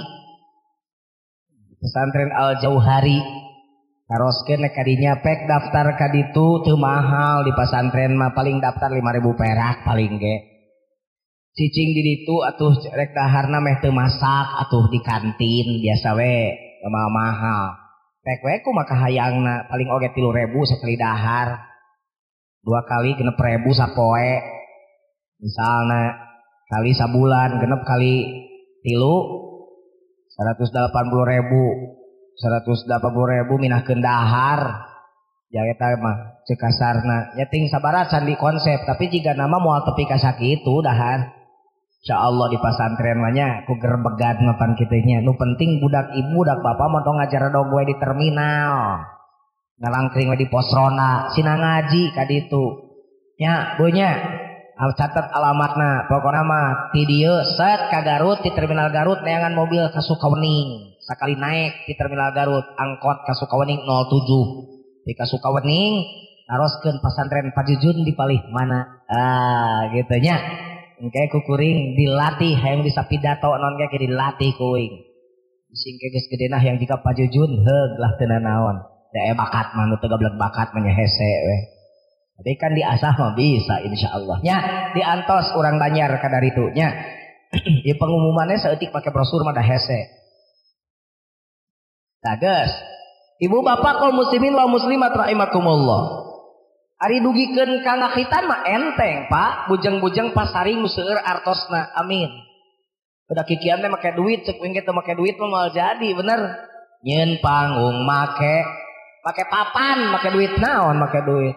Pesantren Al Jauhari. Taroskeun kadinya pek daftar ka ditu teu mahal di pesantren mah paling daftar lima ribu perak paling ge. Cicing di ditu atuh rek daharna meh teu masak atuh di kantin biasa we mahal-mahal. Pek we ku mah kahayangna paling oge tilu ribu sakali dahar. Dua kali genep ribu sapoe. Misalna kali sabulan genep kali tilu seratus delapan puluh ribu seratus delapan puluh ribu minahkeun dahar ya eta mah cek kasarna nyeting sabarasan di konsep tapi jika nama moal tepi ka sakitu dahar insyaallah di pasantren mah nya ku gerbegan mapan kitu nya nu penting budak ibu budak bapak montong ngajar dog we di terminal ngalangkring we di posrona sina ngaji ka ditu nya bu nya catat alamatna pokokna mah ti dieu set ka Garut di terminal Garut neangan mobil ka Sukawening sakali naik di terminal Garut angkot ka Sukawening nol tujuh di ka Sukawening naroskeun pasantren Pajujun di palih mana ah gitu nya engke kukuring dilatih hayang bisa pidato non ge dilatih kuing singke geus gedena yang jika Pajujun heug lah teu naon da bakat mah nu teu gablek bakat mah nya hese we tapi kan diasah mah bisa insyaallah nya diantos urang Banjar ka dari itu nya ieu pengumumannya saeutik make brosur mah da hese tah geus ibu bapak kaum muslimin wal muslimat rahimakumullah ari dugikeun ka ngakitan mah enteng pak bujeng-bujeng pasaring nu seueur artosna amin udah kikian teh make duit cek we teh make duit mah moal jadi bener nyeun panggung make make papan make duit naon make duit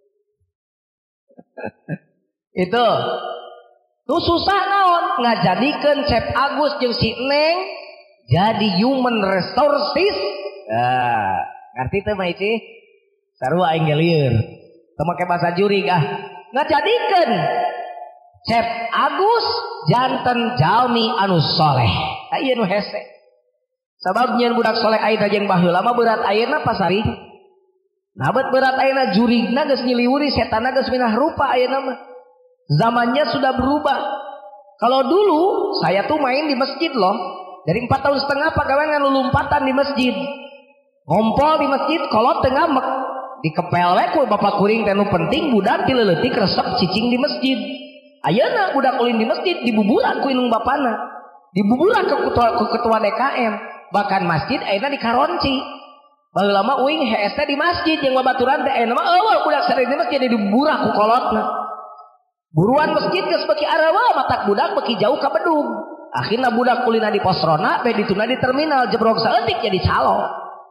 itu tuh susah naon ngajadikeun Chef Agus jeung si Neng jadi human resources ah ngarti teh mah ieu sarua aing ge lieur teu make bahasa jurig ah ngajadikeun Chef Agus janten jalmi anu soleh aya nu hese sabab nyeun budak soleh ayeuna jeung baheula mah berat ayeuna pasaring nabat berat ayeuna jurigna geus nyiliwuri setanna geus minah rupa ayeuna mah zamannya sudah berubah kalau dulu saya tuh main di masjid loh dari empat tahun setengah pagawean lompatan di masjid ngompol di masjid kolot teu ngamek dikepel we ku bapak kuring teh nu penting budak dileuletik resep cicing di masjid ayeuna budak ulin di masjid dibuburan ku indung bapana dibuburan ke ketua, ke ketua D K M bahkan masjid ayeuna dikaronci baheula mah uing H S teh di masjid jeung babaturan teh ayeuna mah eueuh budak sare di masjid dibuburan ku kolotna buruan masjid geus beki arawa matak budak beki jauh ka bedug akhirna budak kulina di posrona be dituna di terminal jebrok saeutik jadi calo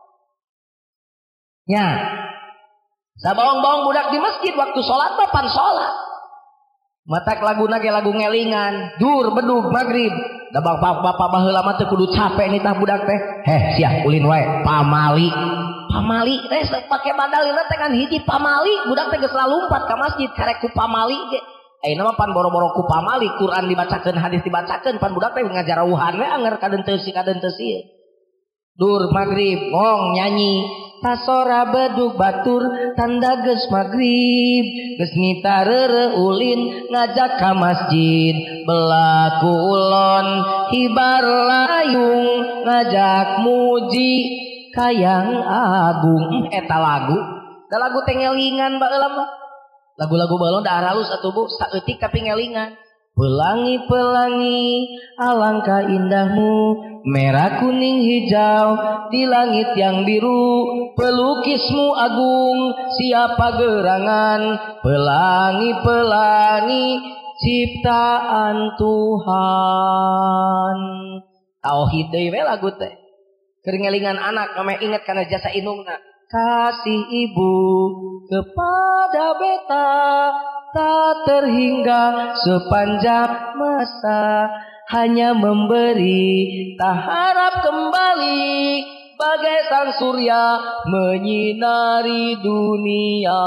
nya sabawang-bawang budak di masjid waktu sholat mah pan sholat matak laguna ge lagu ngelingan dur bedug magrib da bapak-bapak baheula mah teu kudu capek nih tah budak teh heh sia ulin wae pamali pamali teh pake badalina teh kan hiji pamali budak teh geus lalumpat ka masjid karek ku pamali ge ayeuna mah pan boro-boro ku pamali Quran dibacakeun hadis dibacakeun pan budak teh ngajar rawuhan we anger kadeun teu si kadeun teu si dur magrib ngong nyanyi tasora bedug batur tanda geus magrib geus mita reure ulin ngajak ka masjid belaku ulon hibar layung ngajak muji kayang agung eta lagu da lagu teh ngelingan baheula mah lagu-lagu balon da halus atuh Bu saeutik tapi ngelingan pelangi-pelangi alangkah indahmu merah kuning hijau di langit yang biru pelukismu agung siapa gerangan pelangi-pelangi ciptaan Tuhan tauhid deui we lagu teh keur ngelingan anak ame inget kana jasa indungna kasih ibu kepada beta tak terhingga sepanjang masa hanya memberi tak harap kembali bagai sang surya menyinari dunia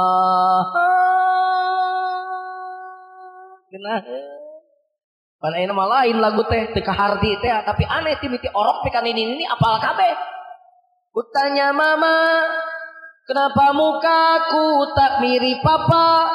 genah pan ayeuna mah lain lagu teh teu kaharti teh tapi aneh ti miti orok pikan ini ini apal kabeh kutanya mama kenapa mukaku tak mirip papa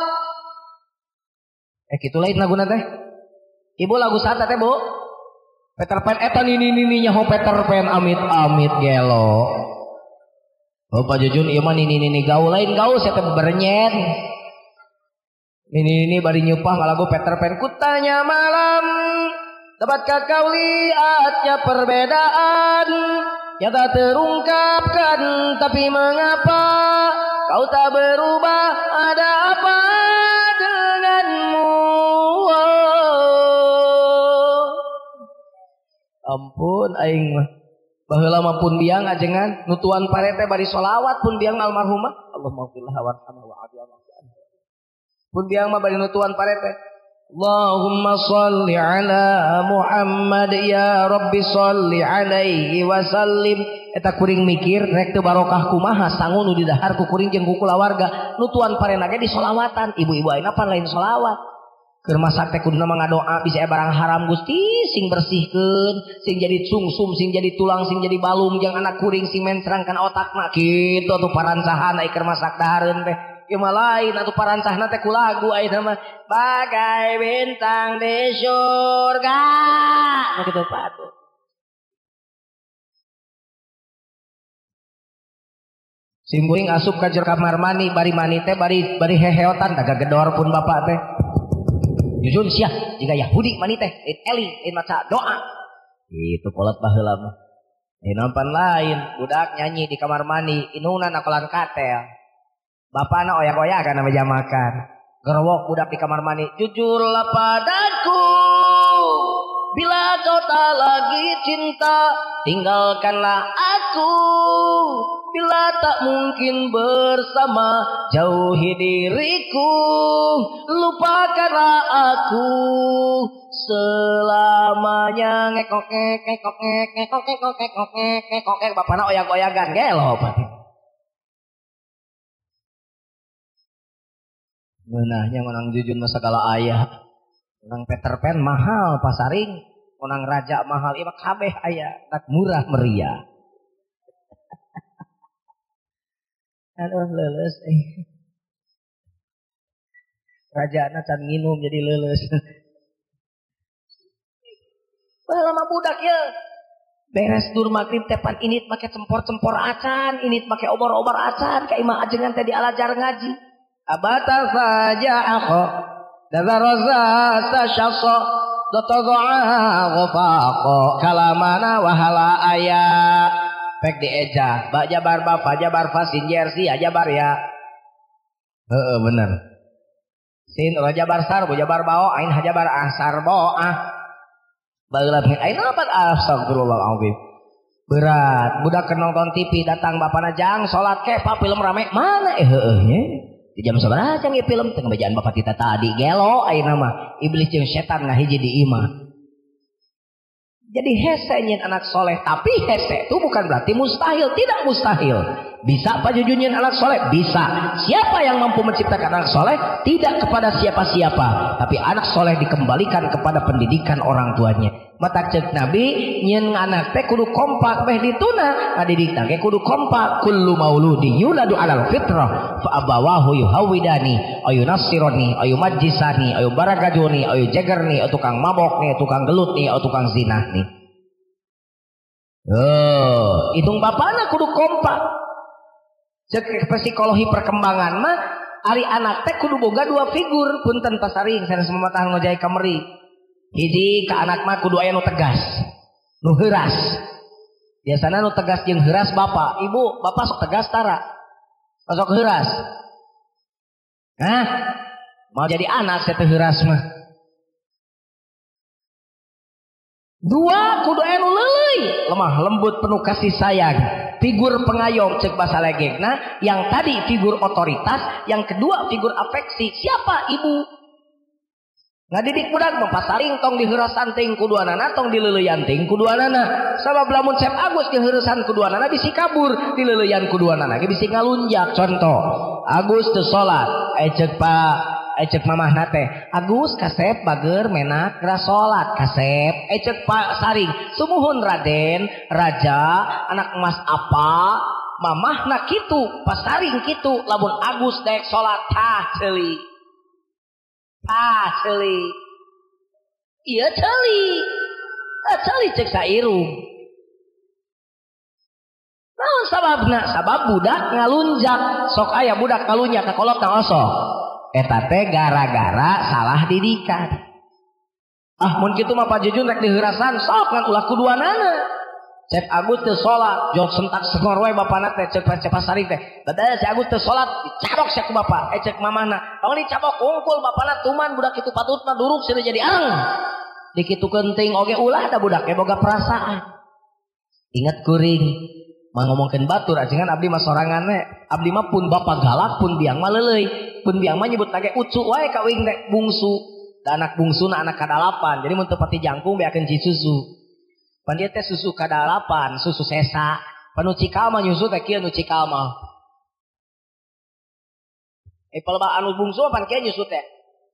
eh gitu lain laguna teh ibu lagu sata teh Bu Peter Pan eta nini nininya ho Peter Pan amit amit gelo oh Pak Jujun ieu mah nini nini gaul lain gaul saya teh berenyet nini nini bari nyupah lagu Peter Pan kutanya malam dapatkah kau lihatnya perbedaan yang tak terungkapkan tapi mengapa kau tak berubah ada apa denganmu oh. Ampun aing mah. Baheula mah pun biang ajengan nutuan parete bari sholawat pun biang almarhumah. Allahumma qillah warhamha wa afiya. Pun biang mah bari nutuan parete. Allahumma sholli ala Muhammad ya Rabbi sholli alaihi wa sallim. Eta kuring mikir rek teu barokah kumaha sangu nu di dahar ku kuring jeung ku kulawarga nutuan parena ge di sholawatan. Ibu-ibu ayeuna pan lain sholawat. Keur masak teh kuduna ngadoa bisa barang haram Gusti sing bersihkeun, sing jadi sungsum, sing jadi tulang, sing jadi balung, jeung anak kuring sing mencrangkan otakna kitu atuh parancahan ai keur masak dahareun teh. Ieu mah lain atuh parancahna teh ku lagu ayeuna mah bagai bintang di surga. Nah kitu patuh. Sing kuring asup ka jero kamar mandi bari mani teh bari bari heheotan daga gedor pun bapak teh. Jujun sia jika Yahudi mani teh Eli in maca doa itu kolot baheula mah eh nampan lain budak nyanyi di kamar mandi inuna nakolan katel bapana oyak-oyak kana meja makan gerwok budak di kamar mandi jujurlah padaku bila kau tak lagi cinta tinggalkanlah aku bila tak mungkin bersama jauhi diriku lupakanlah aku selamanya ngekok ngek ngekok ngek ngekok ngekok ngekok ngek ngekok ngek bapana oyak-oyakan gelo pati meunahnya menang jujun mah sagala aya menang Peter Pan mahal pasaring menang raja mahal ieu kabeh aya tak murah meriah. Aduh leuleus eh. Rajana can nginum jadi leuleus. Baheula mah budak ye. Beres dur magrib tepan init make cempor-cempor acan, init make obor-obor acan, ka imah ajengan teh dialajar ngaji. Abata saja aku dazaraza tasyassa datadaa ghafaqo kalamana wahala ayat. Pek dieja, bak jabar bapak jabar fasin jersey aja bar ya. Heeh bener. Sin ora jabar sar bo jabar bao ain hajabar asar bo ah. Bageula ping ain apa astagfirullahalazim. Berat, budak keur nonton T V datang bapana jang salat ke pa film rame mana eh heueuh nya. Di jam sabaraha jang ieu film teu ngabejaan bapak kita tadi gelo ayeuna mah iblis jeung setan ngahiji di imah. Jadi hese nyin anak soleh, tapi hese itu bukan berarti mustahil, tidak mustahil. Bisa apa jujur nyin anak soleh? Bisa. Siapa yang mampu menciptakan anak soleh? Tidak kepada siapa-siapa, tapi anak soleh dikembalikan kepada pendidikan orang tuanya. Mata cek Nabi nyin anak teh kudu kompak beh dituna, ngadidik teh kudu kompak. Kullu mauludi yuladu alal fitrah fa abawahu yuhawidani ayu nasirani ayu majisani ayu baragajoni ayu jagarni ayu tukang mabok nih tukang gelut nih ayu tukang zinah nih. Oh, hitung bapana kudu kompak. Cek psikologi perkembangan mah ari anak teh kudu boga dua figur punten pasaring sanes mamatahan ngojay kameri. Hiji ka anak mah kudu aya nu tegas, nu heuras. Biasana nu tegas jeung heuras bapak, ibu, bapak sok tegas tara. Sok heuras. Hah? Mau jadi anak saya teh heuras mah. Dua kudu aya nu leuleuy, lemah lembut penuh kasih sayang. Figur pengayom cek bahasa legegna, yang tadi figur otoritas, yang kedua figur afeksi. Siapa? Ibu. Ngadidik budak mah pasaring tong diheuresan ting kuduanana tong dileuleyan ting kuduanana. Sabab lamun Chef Agus diheuresan kuduanana bisi kabur, dileuleyan kuduanana ge bisi ngalunjak. Contoh, Agus teu salat, aya ceuk Pak, aya ceuk mamahna teh, Agus kasep bager menak ra salat, kasep. Aya ceuk Pak saring, sumuhun Raden, Raja, anak emas apa? Mamahna kitu, pasaring kitu, lamun Agus daek salat tah ceuli. Ah celi, iya celi, ah celi cek sairung. Naon sababna? Sabab budak ngalunjak, sok aya budak ngalunjak ka kolot ka osok. Eta teh gara-gara salah didikan. Ah mun kitu mah pajujun rek diheurasan sok ngan ulah kuduanana. Cep Agus teu salat, jog sentak sengor wae bapana teh cek cek pasari teh. Badaya si Agus teu salat, dicabok sak ku bapa, eh cek mamana. Tong dicabok unggul bapana tuman budak kitu patutna duruk seueur jadi ang. dikitu kenting oge ulah da budak ge boga perasaan. Ingat kuring mah ngomongkeun batur ajengan abdi mah sorangan we. Abdi mah pun bapa galak pun biang mah leuleuy. Pun biang mah nyebut lagi ucu wae ka uing teh bungsu. Da anak bungsuna anak kadalapan. Jadi mun teu pati jangkung beakeun ci susu. Pan dieu teh susu kadalapan, susu sesa. Panu cikal mah nyusu teh kieu nu cikal mah. Eh palebah anu bungsu pan kieu nyusu teh.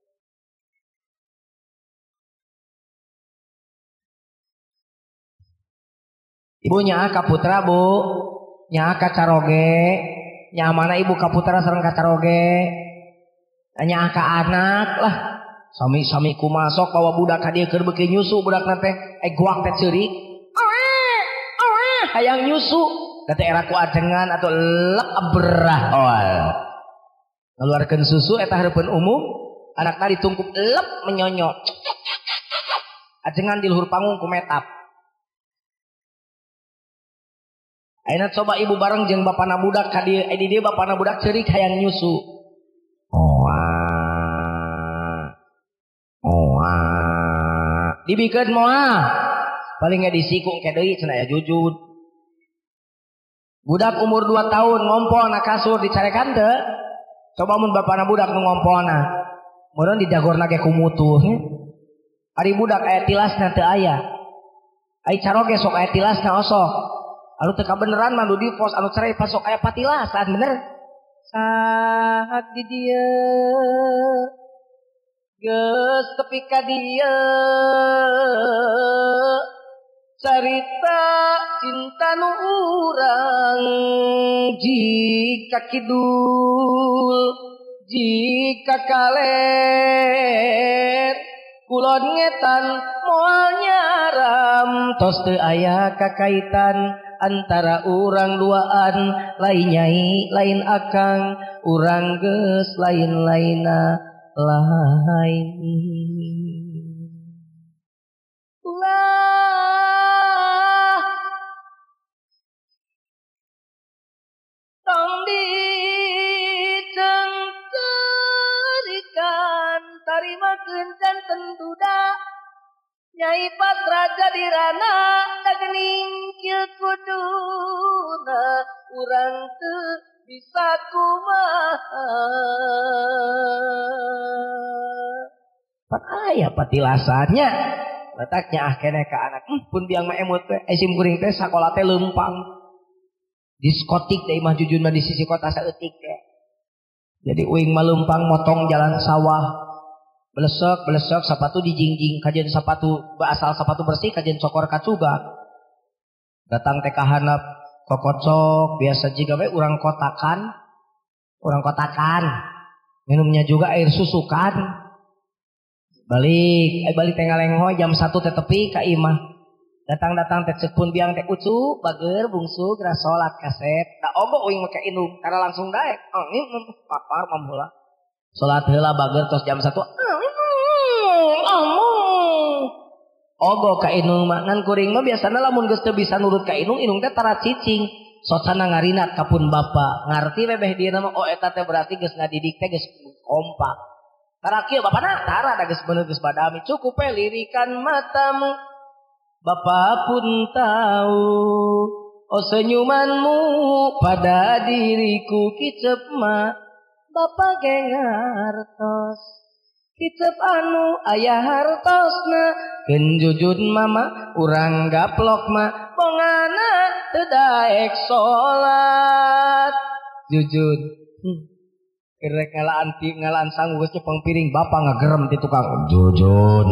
Ibu nyaa ka putra bu, nyaa ka caroge, nyaa mana ibu ka putra sareng ka caroge, nyaa ka anak lah. Sami sami kumasok bawa budak ka dieu keur beuki nyusu budak teh, eh guak teh ceurik. Awe, awe, hayang nyusu. Da teh era ku ajengan atuh lek abrah ol. Ngaluarkeun susu eta hareupeun umum, anakna ditungkup lep menyonyot. Ajengan di luhur panggung ku metap. Ayeuna coba ibu bareng jeung bapana budak ka dieu, di dieu bapana budak ceurik hayang nyusu. Oa. Oa. Dibikeun moal. Paling ge disiku engke deui cenah aya jujud. Budak umur dua tahun ngompol na kasur dicarekan teu? Coba mun bapana budak nu ngompolna. Meureun didagorna ge ku mutu. Ari budak aya tilasna teu aya. Ai caroge sok aya tilasna osok. Anu teka beneran mandu di pos anu cerai pasok aya patilasan bener. Saat di dia geus tepi ka dia carita cinta nu urang jika kidul jika kaler kulon ngetan moal nyaram tos teu aya kakaitan antara urang duaan lain nyai lain akang urang geus lain-laina lain ulah tong dicengkerikan tarimakeun janten duda Nyai Patra jadi rana dagening kieu kuduna urang teu bisa kumaha. Pat aya patilasannya. Letaknya ah keneh ka anak. Hmm, pun biang mah emut teh esim kuring teh sakola teh leumpang. Diskotik teh imah jujun mah di sisi kota saeutik teh. Jadi uing mah leumpang motong jalan sawah. Belesek, belesek, sepatu dijingjing, kajian sepatu, asal sepatu bersih, kajian cokor kacuga. Datang teh kahanap, kokocok, biasa juga we urang kotakan, urang kotakan. Minumnya juga air susu kan. Balik, eh balik teh ngalengho jam satu teh tepi ka imah. Datang-datang teh cek pun biang teh ucu, bager, bungsu, geura salat kaset. Da ogo uing make indung, karena langsung daek. Oh, ini papar mamula. Salat heula bager tos jam satu. Ogo ka inung mah ngan kuring mah biasana lamun geus teu bisa nurut ka inung inung teh tara cicing socana ngarinat kapun bapa ngarti bebeh dieuna mah oh eta teh berarti geus ngadidik teh geus kompak tara kieu bapana tara da geus bener geus badami cukup we lirikan matamu bapa pun tahu oh senyumanmu pada diriku kicep mah bapa ge ngartos kicep anu ayah hartosna kenjujud mama urang gaplok mah bongana teu daek salat jujud hmm. Kerek ngalaan ti ngalaan sanggu geus cepeng piring bapa ngagerem ti tukang jujun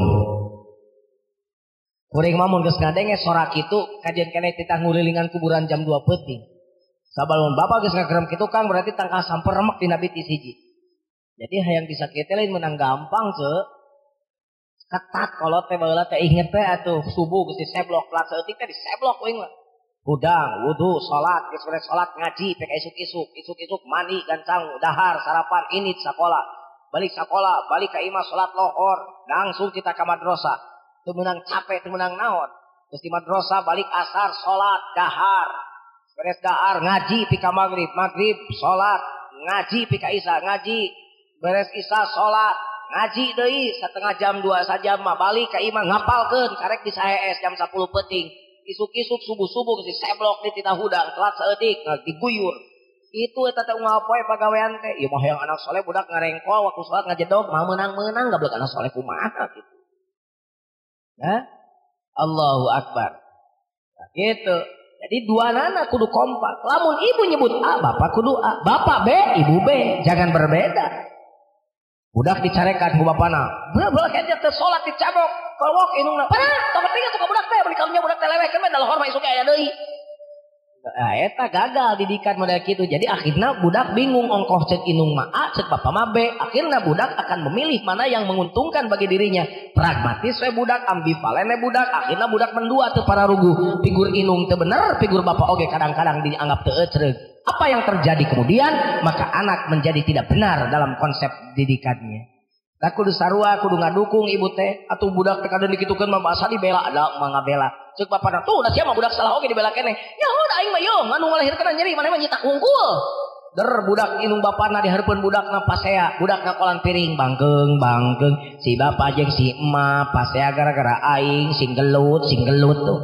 kuring mah mun geus ngadenge sorak kitu kajian keneh titah ngulilingan kuburan jam dua peuting sabalamun bapa geus ngagerem ki tukang berarti tangkal samper remek dina biti siji. Jadi hayang bisa kita lain menang gampang ce. Ketat kalau teh baheula teh inget teh atuh subuh geus diseblok plat seutik teh diseblok uing mah. Hudang, wudu, salat, geus beres salat ngaji teh isuk-isuk, isuk-isuk mandi gancang dahar sarapan ini sakola. Balik sakola, balik ka imah salat lohor, langsung kita ka madrasah. Teu meunang capek, teu meunang naon. Terus di madrasah balik asar salat dahar. Beres dahar ngaji pi ka magrib, magrib salat, ngaji pi ka isya, ngaji beres isya sholat ngaji deui setengah jam dua sajam mah balik ka imah ngapalkeun karek di saes jam sepuluh peuting isuk-isuk subuh-subuh si seblok di titah hudang telat saeutik diguyur itu eta teh ngapoe pagawean teh ieu mah hayang anak soleh budak ngarengkol waktu salat ngajedog mah meunang-meunang goblok anak soleh kumaha gitu. Nah, Allahu Akbar. Nah, gitu. Jadi dua nana kudu kompak. Lamun ibu nyebut A, bapak kudu A. Bapak B, ibu B. Jangan berbeda. Budak dicarekan ku bapana. Beula-beula kaya teh salat dicabok. Kolwok inungna. Panah, tong tinggal suka budak teh, bari kalunya budak teh leweh kemen dalam hormat isuke aya deui. Nah, eta gagal didikan model kitu. Jadi akhirnya budak bingung ongkoh cek inung mah A, cek bapak mah B. Akhirnya budak akan memilih mana yang menguntungkan bagi dirinya. Pragmatis we budak, ambivalen we budak. Akhirnya budak mendua teu para rugu. Figur inung teu bener, figur bapak oge kadang-kadang dianggap teu ecreug. Apa yang terjadi kemudian? Maka anak menjadi tidak benar dalam konsep didikannya. Tak kudu sarua, kudu ngadukung ibu teh. Atuh budak teh kadang dikitukeun mah bahasa dibela, ada mah ngabela. Cek bapana tuh udah siapa budak salah oge dibela keneh. Ya udah aing mah yo nganu ngalahirkeun nyeri mana mah nyitak unggul. Der budak inung bapana dihareupeun budakna pasea, budakna kolan piring bangkeung bangkeung si bapak jeung si emak pasea gara-gara aing sing gelut sing gelut tuh.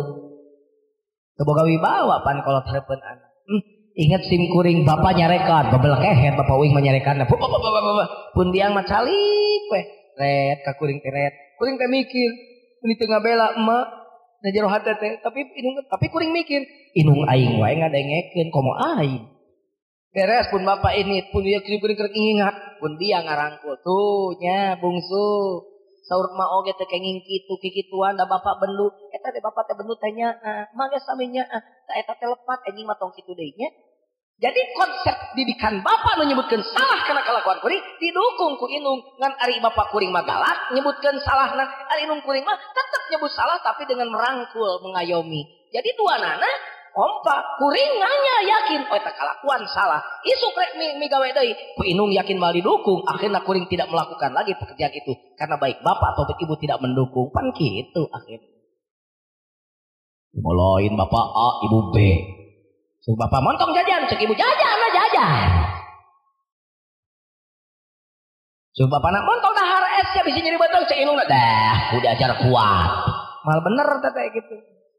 Teu boga wibawa pan kolot hareupeun anak. Hmm. Ingat sim kuring bapak nyarekan babel kehet bapak uing menyarekan pun biang mah calik weh red ka kuring teh red kuring teh mikir ini teu ngabela emak na jero hate teh tapi inung tapi kuring mikir inung aing wae ngadengekeun komo aing beres pun bapak ini pun dia kuring keur ingat pun biang ngarangkul tuh nya bungsu saur mah oge teh kenging kitu kikituan da bapak bendu eta teh bapak teh bendu teh nya mangga sami nya ta eta teh lepat anjing mah tong kitu deui nya. Jadi konsep didikan bapak nu nyebutkeun salah kana kalakuan kuring didukung ku inung ngan ari bapak kuring mah galak nyebutkeun salahna ari inung kuring mah tetep nyebut salah tapi dengan merangkul mengayomi. Jadi dua nana kompak kuring nanya yakin oh eta kalakuan salah isuk rek mi, mi gawe deui ku inung yakin mal didukung akhirnya kuring tidak melakukan lagi pekerjaan itu karena baik bapak atau baik ibu tidak mendukung pan kitu akhirnya dimulain bapak A ibu B cek bapak montong jajan cek ibu jajan lah jajan cek bapak nak montong dahar es ya bisa nyeri batang cek inung dah udah ajar kuat mal bener teh gitu.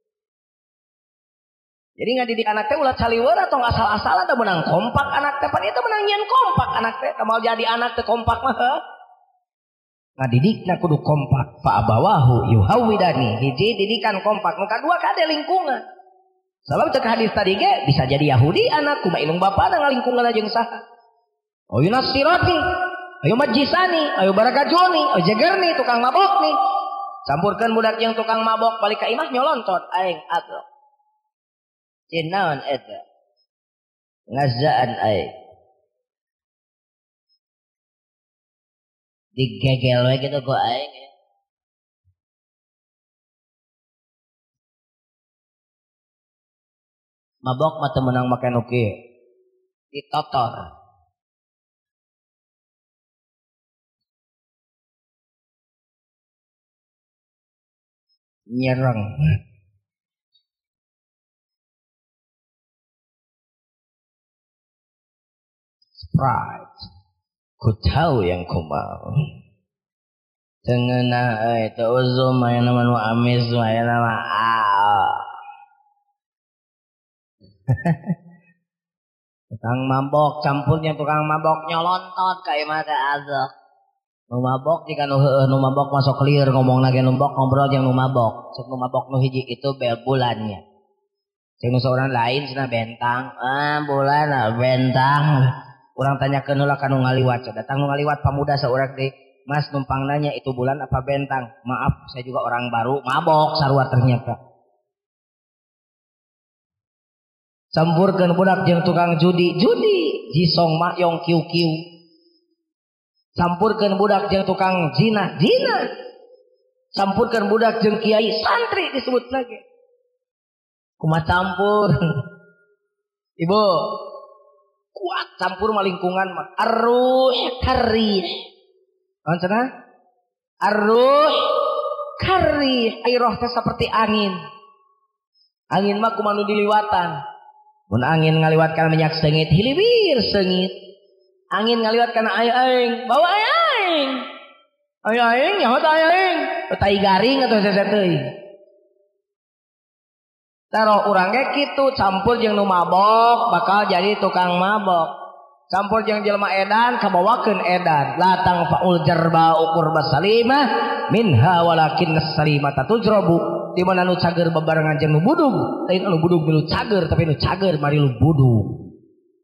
Jadi ngadidik anak teh ulah caliweur atau asal-asalan teh menang kompak anak teh pan itu menang nyen kompak anak teh teu jadi anak teh kompak mah ngadidikna kudu kompak fa abawahu yuhawidani hiji didikan kompak nu kadua kade lingkungan sabab cek hadis tadi ge bisa jadi Yahudi anak kumaha inung bapana ngalingkungan jeung saha ayo nasirati ayo majisani ayo barakajoni ayo jegerni tukang mabok nih campurkeun budak yang tukang mabok balik ka imah nyolontot aing atuh cinaon eta ngazaan aing digegel we gitu ku aing mabok mah teu meunang make nu kieu ditotor nyereng Sprite ku tahu yang ku mau tengenah eh teu uzum aya nama nu amis aya nama a tukang mabok campurnya tukang mabok nyolontot ka imah teh azok nu mabok jika nu heueuh nu mabok masuk clear ngomong lagi nu mabok ngobrol jeung nu mabok sok nu mabok nu hiji itu bel bulannya jeung nu seorang lain cenah bentang ah bulan ah bentang urang tanyakeun heula ka nu ngaliwat datang nu ngaliwat pamuda saurang deui mas numpang nanya itu bulan apa bentang maaf saya juga orang baru mabok sarua ternyata campurkeun budak jeung tukang judi judi jisong mayong kiu kiu campurkeun budak jeung tukang zina zina campurkeun budak jeung kiai santri disebut lagi kumaha campur ibu kuat campur mah lingkungan mah arruh karih naon cenah arruh karih ai roh teh seperti angin angin mah kumaha nu diliwatan mun angin ngaliwatkan minyak seungit hilibir seungit angin ngaliwatkan aing aing bawa aing Ayo aing nyaho teh aing. Tai garing atuh sese teuing. Taruh urang ge kitu campur jeung nu mabok bakal jadi tukang mabok. Campur jeung jelema edan kabawakeun edan. La tangfaul jarba ukur basalimah minha walakin salimata tujrabu. Di mana nu cager bebarengan jeung nu budug. Lain nu budug nu cager tapi nu cager mari lu budug.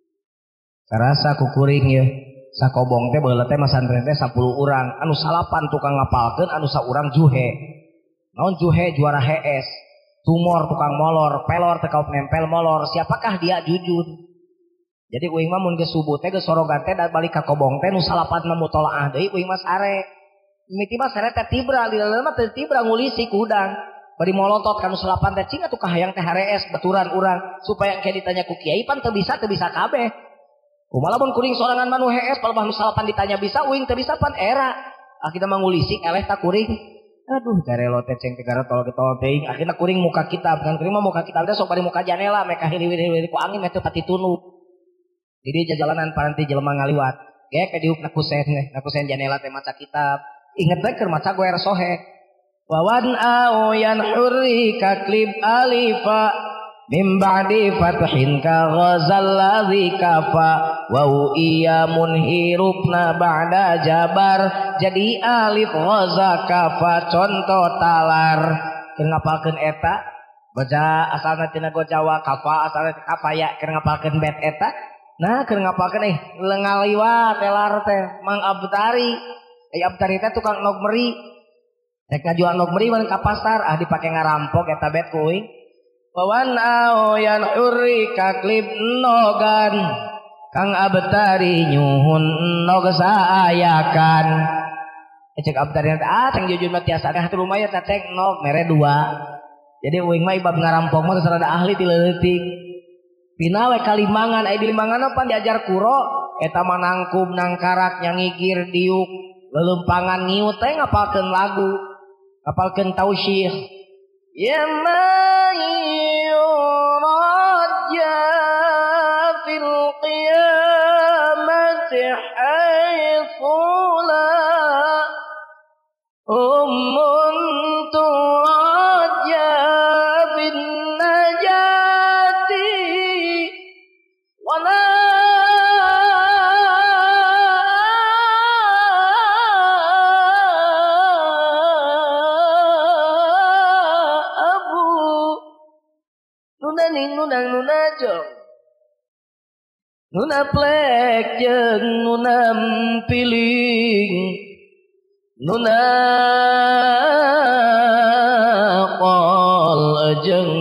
Karasa kukuring ye sakobong teh baheula teh masantren teh sepuluh urang anu salapan tukang ngapalkeun anu saurang juhe. Naon juhe juara H S. Tumor tukang molor, pelor teu kauk nempel molor. Siapakah dia jujur? Jadi uing mah mun geus subuh teh geus sorogan teh da balik ka kobong teh nu salapan mah mutolaah deui uing mah sare. Mimiti mah sare teh tibra di dalam mah teh tibra ngulisi ku udang. Bari molontot kanu salapan teh cing atuh kahayang teh H R S baturan urang supaya engke ditanya ku kiai pan teu bisa teu bisa kabeh. Kumaha mun kuring sorangan mah nu H S palebah nu salapan ditanya bisa uing teu bisa pan era. Akhirna mah ngulisi eleh ta kuring. Aduh garelo teh ceng tegara tol getol teuing akhirna kuring muka kitab kan kuring mah muka kitab teh sok bari muka janela meka hiliwir-hiliwir ku angin teh pati tunu. Jadi jajalanan paranti jelema ngaliwat ge ka diukna kusen teh na kusen janela teh maca kitab inget teh keur maca goer sohe wawan au yan hurri ka klib alifa min ba'di fathin ka ghazal ladzi kafa wa iya munhirupna ba'da jabar jadi alif ghaza kafa contoh talar keur ngapalkeun eta baca asalna tina Jawa kafa asalna kafa ya keur ngapalkeun bet eta nah keur ngapalkeun eh ngaliwat telar teh Mang Abtari eh Abtari teh tukang nog meri rek ngajual nog meri mun ka pasar ah dipake ngarampok eta bet kuing wawan ao yan hurri kaklib nogan Kang Abtari nyuhun nog saayakan cek Abtari ah teng jujur mah tiasa teh lumayan teh teh nog mere dua jadi uing mah ibab ngarampok mah terus ada ahli ti leutik pina we kalimangan aya di limangan apa diajar kuro eta mah nangkub nangkarak nyangigir diuk lelempangan ngiut teh ngapalkeun lagu ngapalkeun tausyih ya mayyurajja fil qiyamati haifula ummun turajja bin najati wala nunang nunajong nuna plek jeung nuna piling nuna qol jeung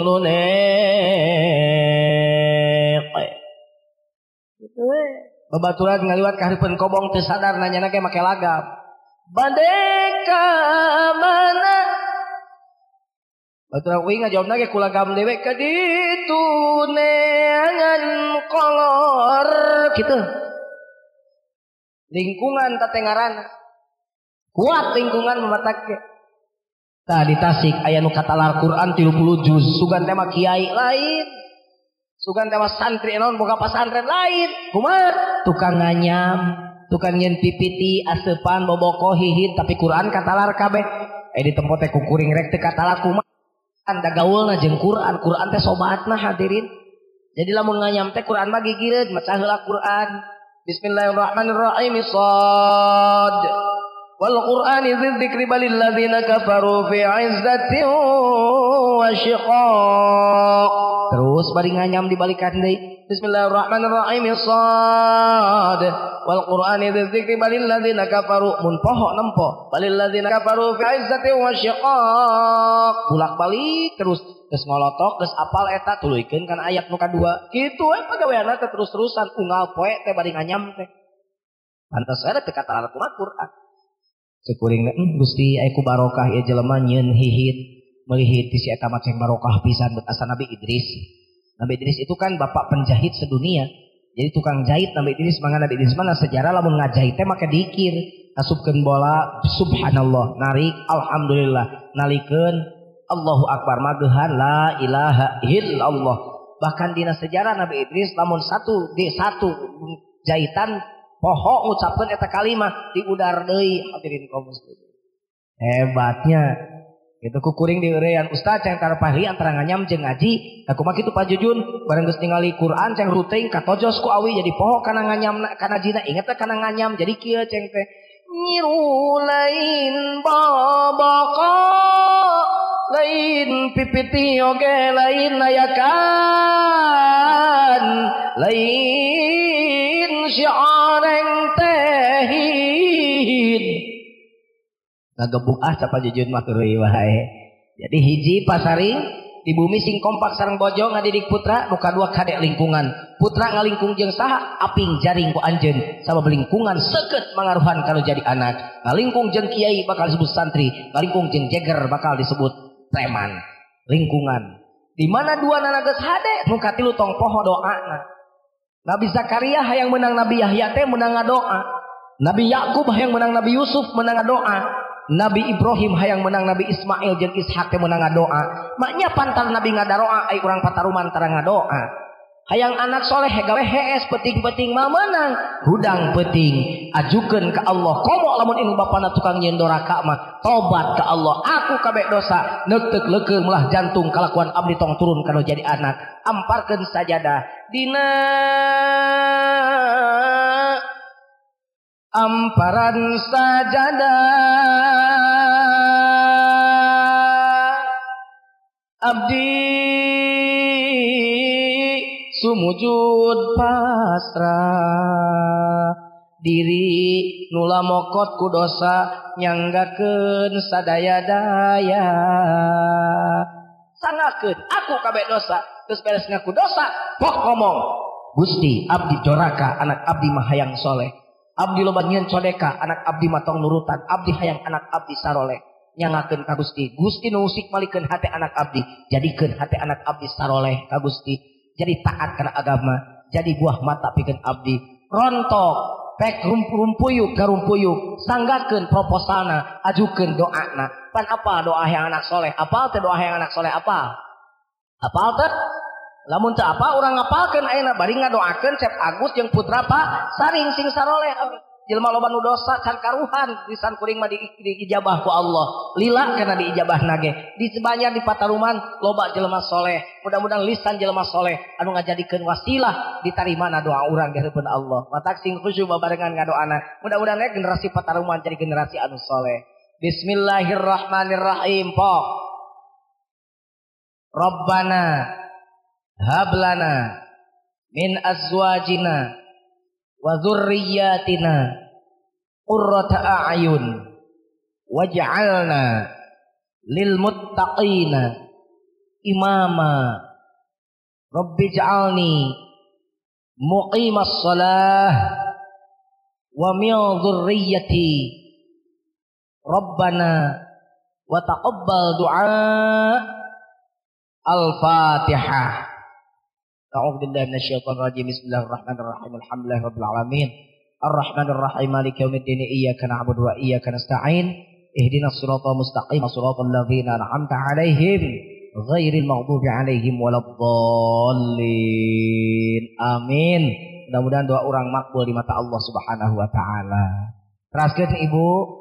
nunek gitu we babaturan ngaliwat ka hareupeun kobong teu sadar nanyana ge make lagam bade ka mana baturan uing ngajawabna ge ku lagam dewe ka ditu neangan kolor kitu lingkungan tatengaran kuat lingkungan mematak ge tah di Tasik aya nu katalar Quran tilu puluh juz sugan teh mah kiai lain sugan teh mah santri naon boga pasantren lain kumaha tukang nganyam tukang nyeun pipiti aseupan boboko hihit tapi Quran katalar kabeh eh di tempat teh kukuring rek teu katalar kumaha anda gaulna jeung Quran Quran teh sobatna hadirin jadi lamun nganyam teh Quran mah gigireun maca heula Quran bismillahirrahmanirrahim sad wal qur'ani dzikri balil ladzina kafaru fi 'izzatin wa shiqaq terus bari nganyam dibalikan deui bismillahirrahmanirrahim sad wal qur'ani dzikri balil ladzina kafaru mun poho nempo balil ladzina kafaru fi 'izzatin wa shiqaq bolak-balik terus geus ngolotok geus apal eta tuluykeun kana ayat nu kadua kitu we pagaweana teh terus-terusan unggal poe teh bari nganyam teh pantes we teh kata Al-Qur'an sekuring hm, Gusti aya ku barokah ieu jelema nyieun hihit melihit ti si eta mah cek barokah pisan bet asa Nabi Idris. Nabi Idris itu kan bapak penjahit sedunia. Jadi tukang jahit Nabi Idris mangga Nabi Idris mana sejarah lamun ngajahit teh make dikir. Asupkeun bola subhanallah narik alhamdulillah nalikeun Allahu akbar magehan la ilaha illallah. Bahkan dina sejarah Nabi Idris lamun satu di satu jahitan poho ngucapkeun eta kalimat di udar deui hadirin kaum muslimin. Hebatnya. Itu kukuring di urean ustaz yang tarpahli antara nganyam jeung ngaji. Aku mah kitu Pak Jujun, bareng geus ningali Quran ceng ruting katojos ku awi jadi poho kana nganyam kana jina inget teh kana nganyam jadi kieu ceng teh nyiru lain babaka lain pipiti oge lain nayakan lain syiareng tehid ngagebuk ah capa Jujun mah keureuy wae. Jadi hiji pasaring di bumi sing kompak sareng bojo ngadidik putra, nu kadua kadek lingkungan. Putra ngalingkung jeung saha? Aping jaring ku anjeun. Sabab lingkungan seukeut mangaruhan kalau jadi anak. Ngalingkung jeung kiai bakal disebut santri, ngalingkung jeung jeger bakal disebut preman. Lingkungan. Di mana dua nana geus hade, nu katilu tong poho doana. Nabi Zakaria hayang menang Nabi Yahya teh menang ngadoa. Nabi Yakub hayang menang Nabi Yusuf menang ngadoa. Nabi Ibrahim hayang menang Nabi Ismail jeung Ishak teh menang ngadoa. Maknya pantar Nabi ngadaroa ai urang pataruman tara ngadoa. Hayang anak soleh gawe hees penting-penting mah menang. Hudang penting ajukeun ka Allah. Komo lamun inu bapana tukang nyeun doraka mah tobat ka Allah. Aku kabeh dosa neuteuk leukeung melah jantung kalakuan abdi tong turun kana jadi anak. Amparkeun sajadah dina amparan sajadah abdi sumujud pasrah diri nula mokot ku dosa nyanggakeun sadaya-daya sangakeun aku kabeh dosa geus beres ngaku dosa pok ngomong Gusti abdi joraka anak abdi mah hayang soleh abdi loba nyieun codeka anak abdi matong nurutan abdi hayang anak abdi saroleh nyangakeun ka Gusti Gusti nu usik malikeun hate anak abdi jadikeun hate anak abdi saroleh ka Gusti jadi taat kana agama jadi buah mata pikeun abdi rontok pek rumpuyuk garumpuyuk sanggakeun proposalna ajukeun doana pan apa doa hayang anak soleh apal teh doa hayang anak soleh apa apal teh lamun teu apa urang ngapalkeun ayeuna bari ngadoakeun Cep Agus jeung putra Pak Saring sing saroleh jelema loba nu dosa can karuhan lisan kuring mah diijabah ku Allah lila kana diijabahna ge di sebanyak di pataruman loba jelema soleh mudah-mudahan lisan jelema soleh anu ngajadikeun wasilah ditarimana doa urang di hareupeun Allah matak sing khusyuk babarengan ngadoana mudah-mudahan generasi pataruman jadi generasi anu soleh. Bismillahirrahmanirrahim. Pok Rabbana hablana min azwajina wa dzurriyyatina qurrata a'yun waj'alna lil muttaqina imama rabbi ij'alni muqimas shalah wa min dzurriyyati rabbana wa taqabbal du'a. Al-Fatihah. A'udzu billahi minasyaitonir rajim. Bismillahirrahmanirrahim. Alhamdulillahirabbil alamin. Arrahmanirrahim. Maliki yaumiddin. Iyyaka na'budu wa iyyaka nasta'in. Ihdinas siratal mustaqim. Siratal ladzina an'amta 'alaihim ghairil maghdubi 'alaihim waladdallin. Amin. Mudah-mudahan doa orang makbul di mata Allah Subhanahu wa taala. Teraskeun Ibu.